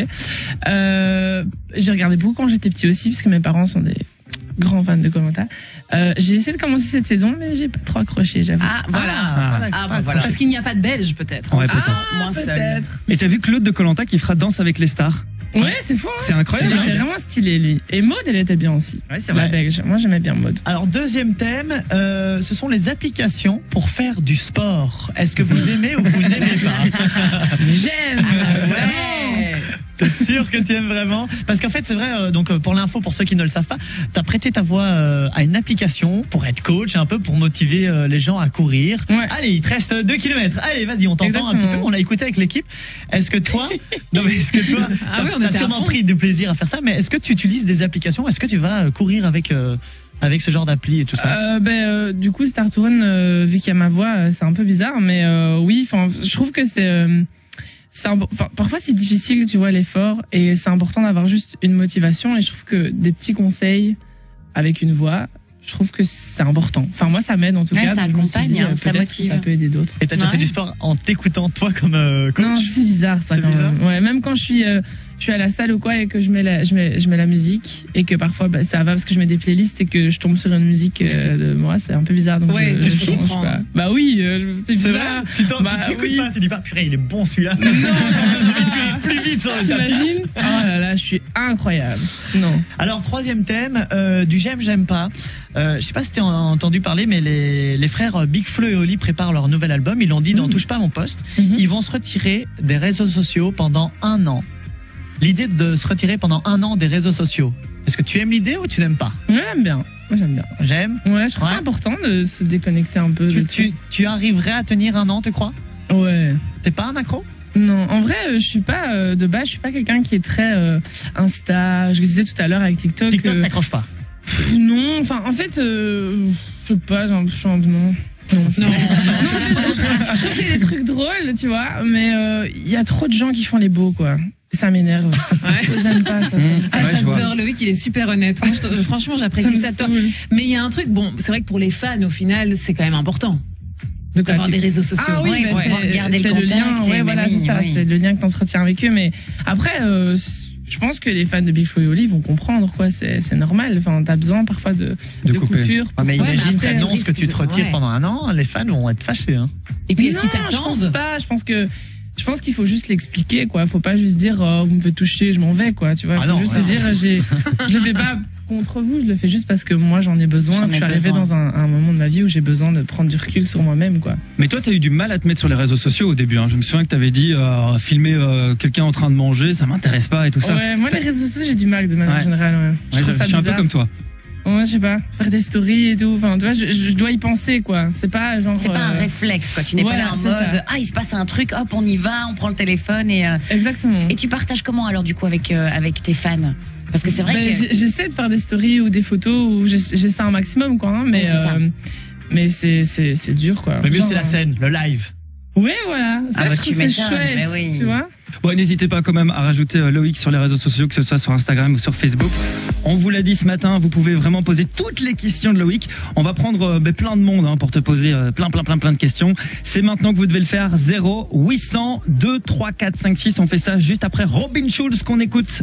Euh, j'ai regardé beaucoup quand j'étais petit aussi parce que mes parents sont des grands fans de Koh-Lanta. Euh, j'ai essayé de commencer cette saison mais j'ai pas trop accroché, j'avoue. Ah, voilà. Ah. Ah, bah voilà. Parce qu'il n'y a pas de Belge peut-être. Ouais, c'est ça. Ah, moins seul. Peut-être. Et t'as vu Claude de Koh-Lanta qui fera Danse avec les stars? Ouais, c'est fou. Hein. C'est incroyable, Il hein. était vraiment stylé lui. Et Maud, elle était bien aussi. Ouais, c'est La vrai. belge. Moi, j'aimais bien Maud. Alors deuxième thème, euh, ce sont les applications pour faire du sport. Est-ce que vous aimez ou vous n'aimez pas? J'aime. Ouais. T'es sûr sûr que tu aimes vraiment. Parce qu'en fait, c'est vrai, euh, donc pour l'info, pour ceux qui ne le savent pas, tu as prêté ta voix euh, à une application pour être coach, un peu pour motiver euh, les gens à courir. Ouais. Allez, il te reste deux kilomètres. Allez, vas-y, on t'entend Exactement. un petit peu. On l'a écouté avec l'équipe. Est-ce que toi, non mais est-ce que toi, Ah oui, on t'as était à sûrement fond. pris du plaisir à faire ça, mais est-ce que tu utilises des applications? Est-ce que tu vas euh, courir avec euh, avec ce genre d'appli et tout ça? Euh, ben, euh, du coup, Start to Run, euh, vu qu'il y a ma voix, euh, c'est un peu bizarre, mais euh, oui, enfin, je trouve que c'est, euh, c'est impo- enfin, parfois c'est difficile, tu vois, l'effort, et c'est important d'avoir juste une motivation. Et je trouve que des petits conseils avec une voix, je trouve que c'est important. Enfin, moi, ça m'aide en tout Ouais, cas. ça donc je me suis accompagne, dit, hein, euh, ça peut-être que motive. Ça peut aider d'autres. Et t'as déjà Ouais. fait du sport en t'écoutant toi comme euh, coach? Non, c'est bizarre ça C'est quand bizarre même. Ouais, même quand je suis euh, je suis à la salle ou quoi et que je mets la je mets je mets la musique et que parfois bah, ça va parce que je mets des playlists et que je tombe sur une musique euh, de moi, c'est un peu bizarre. Donc Ouais, je, je je, comprends. pas. Bah oui, euh, c'est C'est bizarre. vrai? Tu t'en- Bah tu t'écoutes oui. pas, tu dis pas, purée, il est bon celui-là. Non, Ça me donne envie de courir plus vite sur le tapis. T'imagines? Oh là là, je suis incroyable. Non. Alors, troisième thème, euh, du j'aime, j'aime pas. Euh, je sais pas si tu as entendu parler, mais les, les frères Big Flo et Oli préparent leur nouvel album. Ils l'ont dit dans Touche pas à mon poste. Mhm. Ils vont se retirer des réseaux sociaux pendant un an. L'idée de se retirer pendant un an des réseaux sociaux. Est-ce que tu aimes l'idée ou tu n'aimes pas? Ouais, j'aime bien. Moi j'aime bien. J'aime. Ouais, je trouve Ouais. ça important de se déconnecter un peu. Tu, de tu, tu arriverais à tenir un an, tu crois? tout. Ouais. T'es pas un accro? Non, en vrai, euh, je suis pas euh, de base, je suis pas quelqu'un qui est très euh, Insta. Je le disais tout à l'heure avec TikTok. TikTok euh, t'accroches pas? pff, non, enfin, en fait, euh, je sais pas, j'ai un peu non. Non, Non, non, je fais des trucs drôles, tu vois, mais il y a trop de gens qui font les beaux, quoi. Et ça m'énerve. Ouais. J'aime pas ça. ça. Ah, Ouais, je vois. j'adore Loïc, il est super honnête. Moi, je- franchement, j'apprécie me ça de toi. saoule. Mais il y a un truc, bon, c'est vrai que pour les fans, au final, c'est quand même important De quoi, d'avoir tu- des réseaux sociaux. Ah oui, Ouais, bah, pour c'est- pouvoir garder le c'est contact lien, et- ouais, mais voilà, oui, c'est ça, oui. c'est le lien que t'entretiens avec eux. Mais après, euh, je pense que les fans de Big Flo et Oli vont comprendre, quoi. C'est c'est normal. Enfin, t'as besoin parfois de, De de couper. coupures. Ouais, mais Ouais, mais imagine, après, t'annonces le que tu te risque de- retires ouais. pendant un an, les fans vont être fâchés. Hein. Et puis, est-ce qu'ils Non, je pense t'attendent? pas. Je pense que je pense qu'il faut juste l'expliquer, quoi. Faut pas juste dire oh, vous me faites toucher, je m'en vais, quoi. Tu vois. Ah Faut non, juste ouais. le dire. J'ai, je le fais pas contre vous. Je le fais juste parce que moi j'en ai besoin. J'en que ai je suis arrivée besoin. dans un, un moment de ma vie où j'ai besoin de prendre du recul sur moi-même, quoi. Mais toi, t'as eu du mal à te mettre sur les réseaux sociaux au début. Hein. Je me souviens que t'avais dit euh, filmer euh, quelqu'un en train de manger, ça m'intéresse pas et tout ça. Ouais, moi les réseaux sociaux j'ai du mal de manière Ouais. générale. Ouais. Je Ouais, trouve je ça suis un peu bizarre. comme toi. Ouais, je sais pas, faire des stories et tout. Enfin, tu vois, je, je dois y penser, quoi. C'est pas genre. C'est pas un euh, réflexe, quoi. Tu n'es voilà, pas là en c'est mode, ça. ah, il se passe un truc, hop, on y va, on prend le téléphone et. euh, Exactement. Et tu partages comment alors du coup avec euh, avec tes fans? Parce que c'est vrai Ben, que. j'ai- j'essaie de faire des stories ou des photos où j'ai- j'essaie un maximum, quoi. hein, mais Ouais, c'est ça. euh, mais c'est c'est c'est dur, quoi. Le mieux, Genre, c'est la euh, scène, le live. Ouais, voilà. Ça, Ah, bah, je tu trouve c'est m'étonnes, chouette, mais oui. tu vois. Bon, n'hésitez pas quand même à rajouter euh, Loïc sur les réseaux sociaux, que ce soit sur Instagram ou sur Facebook. On vous l'a dit ce matin, vous pouvez vraiment poser toutes les questions de Loïc. On va prendre euh, ben, plein de monde hein, pour te poser euh, plein, plein, plein, plein de questions. C'est maintenant que vous devez le faire. zéro huit cents deux trois quatre cinq six. On fait ça juste après Robin Schulz qu'on écoute.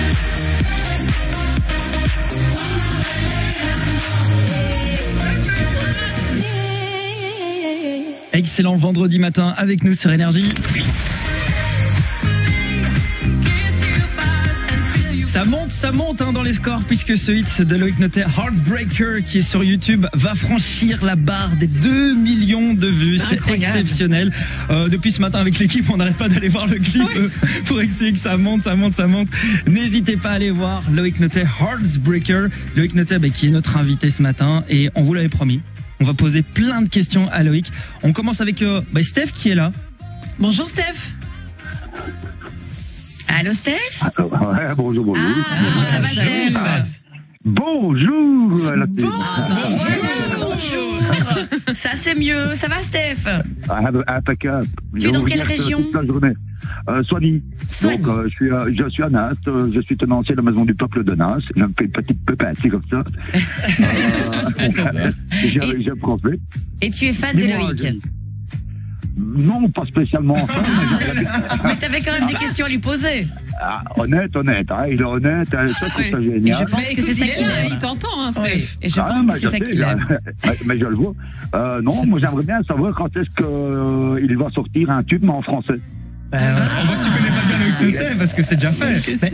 Excellent vendredi matin avec nous sur Énergie. Ça monte, ça monte hein, dans les scores puisque ce hit de Loïc Notet, Heartbreaker, qui est sur YouTube, va franchir la barre des deux millions de vues. C'est Incroyable. exceptionnel. Euh, depuis ce matin avec l'équipe, on n'arrête pas d'aller voir le clip euh, pour essayer que ça monte, ça monte, ça monte. N'hésitez pas à aller voir Loïc Notet, Heartbreaker. Loïc Notet bah, qui est notre invité ce matin et on vous l'avait promis. On va poser plein de questions à Loïc. On commence avec euh, bah, Steph qui est là. Bonjour Steph. Allô Steph? Ouais, bonjour, bonjour. Ah, comment ça va Salut, Steph? Steph. Bonjour. la télé. Bonjour, bonjour. Ça c'est mieux. Ça va Steph? Ah, impeccable. Tu es dans Je quelle regarde région? toute la journée. Euh, Soigny. Soigny. Donc, euh, je suis, euh, je suis à Nas. euh, je suis tenancier de la maison du peuple de Nas. Un petit petite pépette, comme ça. Euh, j'ai, j'ai profité. Et tu es fan de Dis-moi, Loïc? je- Non, pas spécialement. Enfin, mais Mais t'avais quand même des questions à lui poser. ah, honnête, honnête. Hein, il est honnête. hein, ça, c'est ça Et génial. je pense Mais que c'est écoute, ça il est qu'il là, aime. il t'entend, hein, Steph. Oui. Et je Ah, pense mais que c'est je ça sais, qu'il aime. mais, mais je le vois. Euh, non, moi j'aimerais bien savoir quand est-ce que euh, il va sortir un tube mais en français. Ben, on voit que tu connais pas bien Loïc Notet parce que c'est déjà fait. Mais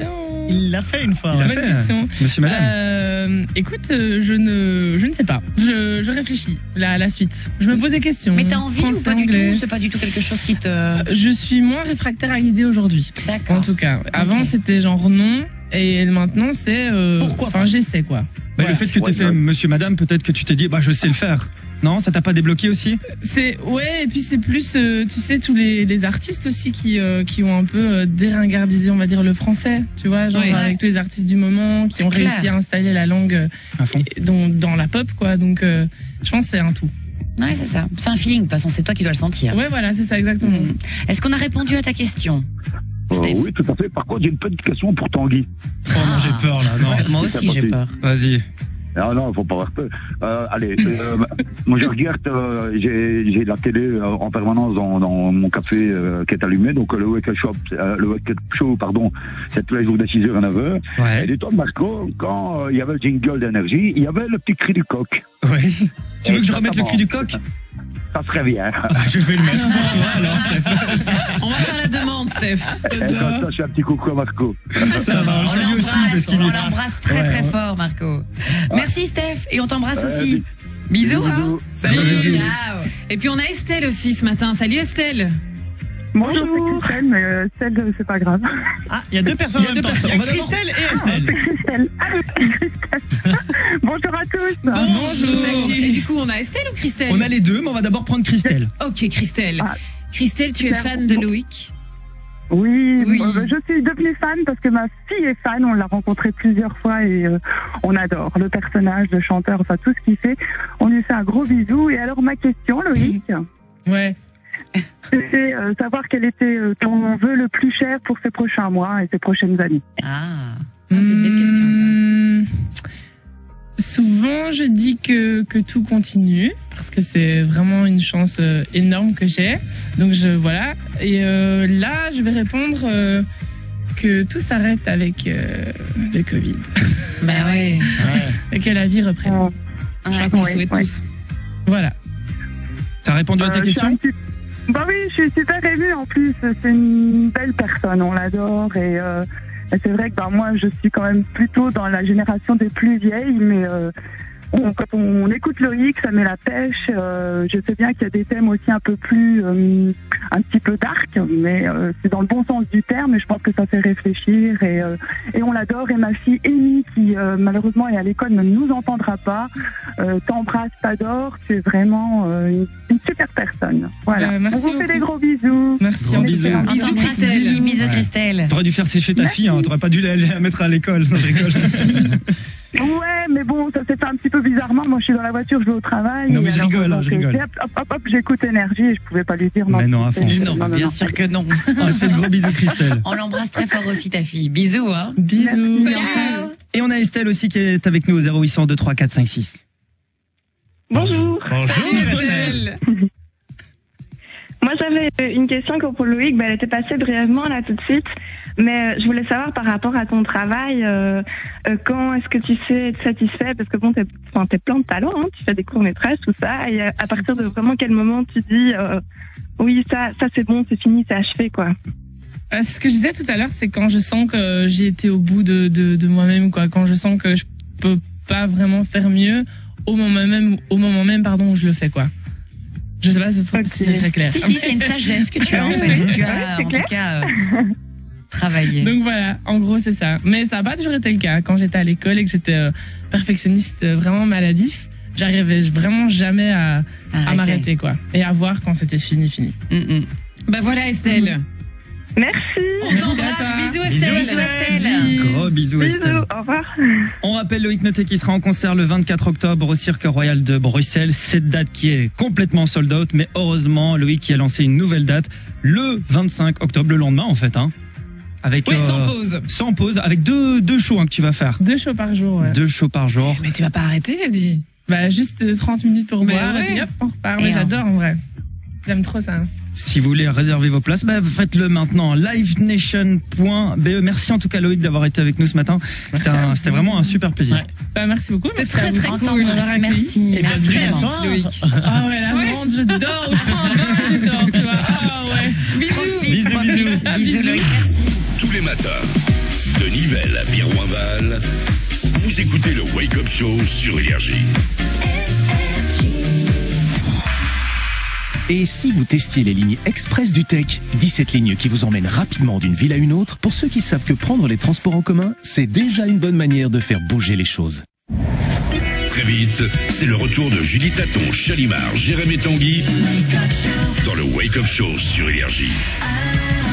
Il l'a fait une fois. Il l'a ouais. fait. Question. Monsieur, madame. Euh, écoute, euh, je ne, je ne sais pas. Je, je réfléchis la, la suite. Je me pose des questions. Mais t'as envie Français, ou pas du anglais. tout? C'est pas du tout quelque chose qui te... Euh, Je suis moins réfractaire à l'idée aujourd'hui. D'accord. En tout cas, avant Ok. c'était genre non, et maintenant c'est. Euh, Pourquoi Enfin, j'essaie quoi. Bah, Voilà. Le fait que tu aies fait monsieur, madame, peut-être que tu t'es dit, bah, je sais le faire. Non, ça t'a pas débloqué aussi? C'est ouais, et puis c'est plus, euh, tu sais, tous les, les artistes aussi qui euh, qui ont un peu euh, déringardisé, on va dire, le français, tu vois, genre Ouais. avec tous les artistes du moment qui C'est ont clair. réussi à installer la langue euh, À fond. et- dans, dans la pop, quoi. Donc, euh, je pense que c'est un tout. Ouais, c'est ça. C'est un feeling. De toute façon, c'est toi qui dois le sentir. Ouais, voilà, c'est ça exactement. Mm. Est-ce qu'on a répondu à ta question? Euh, Steph. oui, tout à fait. Par contre, j'ai une petite question pour Tanguy. Oh non, j'ai peur là, non. Ouais, moi aussi, j'ai peur. Vas-y. Ah non, il faut pas avoir peur. Euh, allez, euh, moi je regarde, euh, j'ai j'ai la télé euh, en permanence dans, dans mon café euh, qui est allumé, donc euh, le Wake Up Shop, euh, le Wake Up Show, pardon, c'est tous les jours de six heures à neuf heures. Ouais. Et dis-toi, Marco, quand euh, il y avait le jingle d'énergie, il y avait le petit cri du coq. Oui. Tu veux que je remette le Exactement. cri du coq? Ça serait bien. Ah, je vais le mettre pour toi alors, Steph. On va faire la demande, Steph. Et comme ça, je fais un petit coucue à Marco. Ça va, on le salue aussi parce qu'il On est. l'embrasse très Ouais, très ouais. fort, Marco. Merci, Steph. Et on t'embrasse Ouais, aussi. Bisous, bisous. hein. Salut. Bisous. Ciao. Et puis on a Estelle aussi ce matin. Salut Estelle. Bonjour, c'est Christelle, mais euh, celle, euh, c'est pas grave. Ah, il y a deux personnes Il y a en même deux temps. personnes. Il y a On va d'abord- Christelle et C'est Estelle. Christelle. Ah, oui, Christelle. Bonjour à tous. Bonjour. Salut. Et du coup, on a Estelle ou Christelle? On a les deux, mais on va d'abord prendre Christelle. Ok, Christelle. Ah. Christelle, tu es Super. fan de Loïc? Oui, Oui. euh, je suis devenue fan parce que ma fille est fan. On l'a rencontré plusieurs fois et euh, on adore le personnage, le chanteur, enfin tout ce qu'il fait. On lui fait un gros bisou. Et alors ma question, Loïc, Ouais. c'était euh, savoir quel était euh, ton vœu le plus cher pour ces prochains mois et ces prochaines années. Ah. Ah, c'est une belle question, ça. Hum, Souvent, je dis que, que tout continue parce que c'est vraiment une chance euh, énorme que j'ai. Donc je voilà. Et euh, là, je vais répondre euh, que tout s'arrête avec euh, le Covid Bah ouais. et que la vie reprenne. Euh, Je crois qu'on le ouais, souhaite ouais. tous. Voilà. T'as répondu à ta Euh, je suis question? un petit- Bah oui, je suis super émue en plus. C'est une belle personne, on l'adore et, euh, et c'est vrai que bah, moi je suis quand même plutôt dans la génération des plus vieilles, mais euh, on- quand on, écoute Loïc, ça met la pêche. Euh, je sais bien qu'il y a des thèmes aussi un peu plus, euh, un petit peu dark, mais euh, c'est dans le bon sens du terme. Et je pense que ça fait réfléchir et, euh, et on l'adore. Et ma fille Amy, qui euh, malheureusement est à l'école, ne nous entendra pas. Euh, T'embrasse, t'adore. C'est vraiment euh, une, une super personne. Voilà. Euh, merci on vous fait beaucoup. des gros bisous. Merci. Gros en tout bisous. cas. Bisous, On t'embrasse Christelle. aussi. Bisous, Ouais. Christelle. T'aurais dû faire sécher ta fille, hein. T'aurais pas dû la, la mettre à l'école. Non, je rigole. Ouais, mais bon, ça s'est fait un petit peu bizarrement. Moi, je suis dans la voiture, je vais au travail. Non, mais et je alors, rigole, hein, donc, je rigole. Hop, hop, hop, hop, j'écoute énergie et je pouvais pas lui dire non. Mais non, à fond. C'est- Non, bien sûr que non. On te fait de gros bisous, Christelle. On l'embrasse très fort aussi, ta fille. Bisous, hein. Bisous. Ciao. Et on a Estelle aussi qui est avec nous au zéro huit cent deux trois quatre cinq six. Bonjour. Salut Estelle. Moi, j'avais une question que pour Loïc, bah, elle était passée brièvement là tout de suite, mais euh, je voulais savoir par rapport à ton travail, euh, euh, quand est-ce que tu sais être satisfait, parce que bon, t'es, enfin, t'es plein de talent, hein, tu fais des cours maîtresses, tout ça, et euh, à partir de vraiment quel moment tu dis, euh, oui, ça, ça c'est bon, c'est fini, c'est achevé, quoi. Euh, c'est ce que je disais tout à l'heure, c'est quand je sens que j'ai été au bout de, de, de moi-même, quoi. Quand je sens que je peux pas vraiment faire mieux au moment même, au moment même, pardon, où je le fais, quoi. Je sais pas si c'est, Ok. si c'est très clair. Si, si, c'est une sagesse que tu as en fait. Tu as, c'est en clair. tout cas, euh, travaillé. Donc voilà, en gros c'est ça. Mais ça n'a pas toujours été le cas. Quand j'étais à l'école et que j'étais euh, perfectionniste euh, vraiment maladif, j'arrivais vraiment jamais à, à Arrêtez. m'arrêter, quoi. Et à voir quand c'était fini, fini. Mm, mm. Bah voilà Estelle. Merci. On t'embrasse. Bisous Estelle. Bisous, Estelle. Gros bisous, Estelle. Bisous, au revoir. On rappelle Loïc Noté qui sera en concert le vingt-quatre octobre au Cirque Royal de Bruxelles. Cette date qui est complètement sold out, mais heureusement, Loïc qui a lancé une nouvelle date le vingt-cinq octobre, le lendemain en fait. Hein, avec, Oui, sans euh, pause. Sans pause, avec deux, deux shows hein, que tu vas faire. Deux shows par jour, ouais. Deux shows par jour. Mais tu vas pas arrêter, Eddie. Bah, juste euh, trente minutes pour Mais boire, ouais. et puis hop, on repart. Et Mais on- j'adore, en vrai. J'aime trop ça. Si vous voulez réserver vos places, bah, faites-le maintenant. live nation point b e. Merci en tout cas Loïc d'avoir été avec nous ce matin. C'était un- c'était vraiment un super plaisir. Ouais. Bah, merci beaucoup. C'était Merci à très vous. très On cool. t'embrasse. Merci. Et Merci bonne nuit à vraiment. toi. Loïc. Ah ouais, la Ouais. vente, je dors, je prends un bain, je dors, tu vois. Ah ouais. Bisous. Profite, Bisous, profite. bisous. Bisous, Loïc. Merci. Tous les matins, De Nivelles à Viroinval, vous écoutez le Wake Up Show sur Énergie. Et si vous testiez les lignes express du Tech, dix-sept lignes qui vous emmènent rapidement d'une ville à une autre, pour ceux qui savent que prendre les transports en commun, c'est déjà une bonne manière de faire bouger les choses. Très vite, c'est le retour de Julie Taton, Chalimard, Jérémy Tanguy dans le Wake Up Show sur Énergie.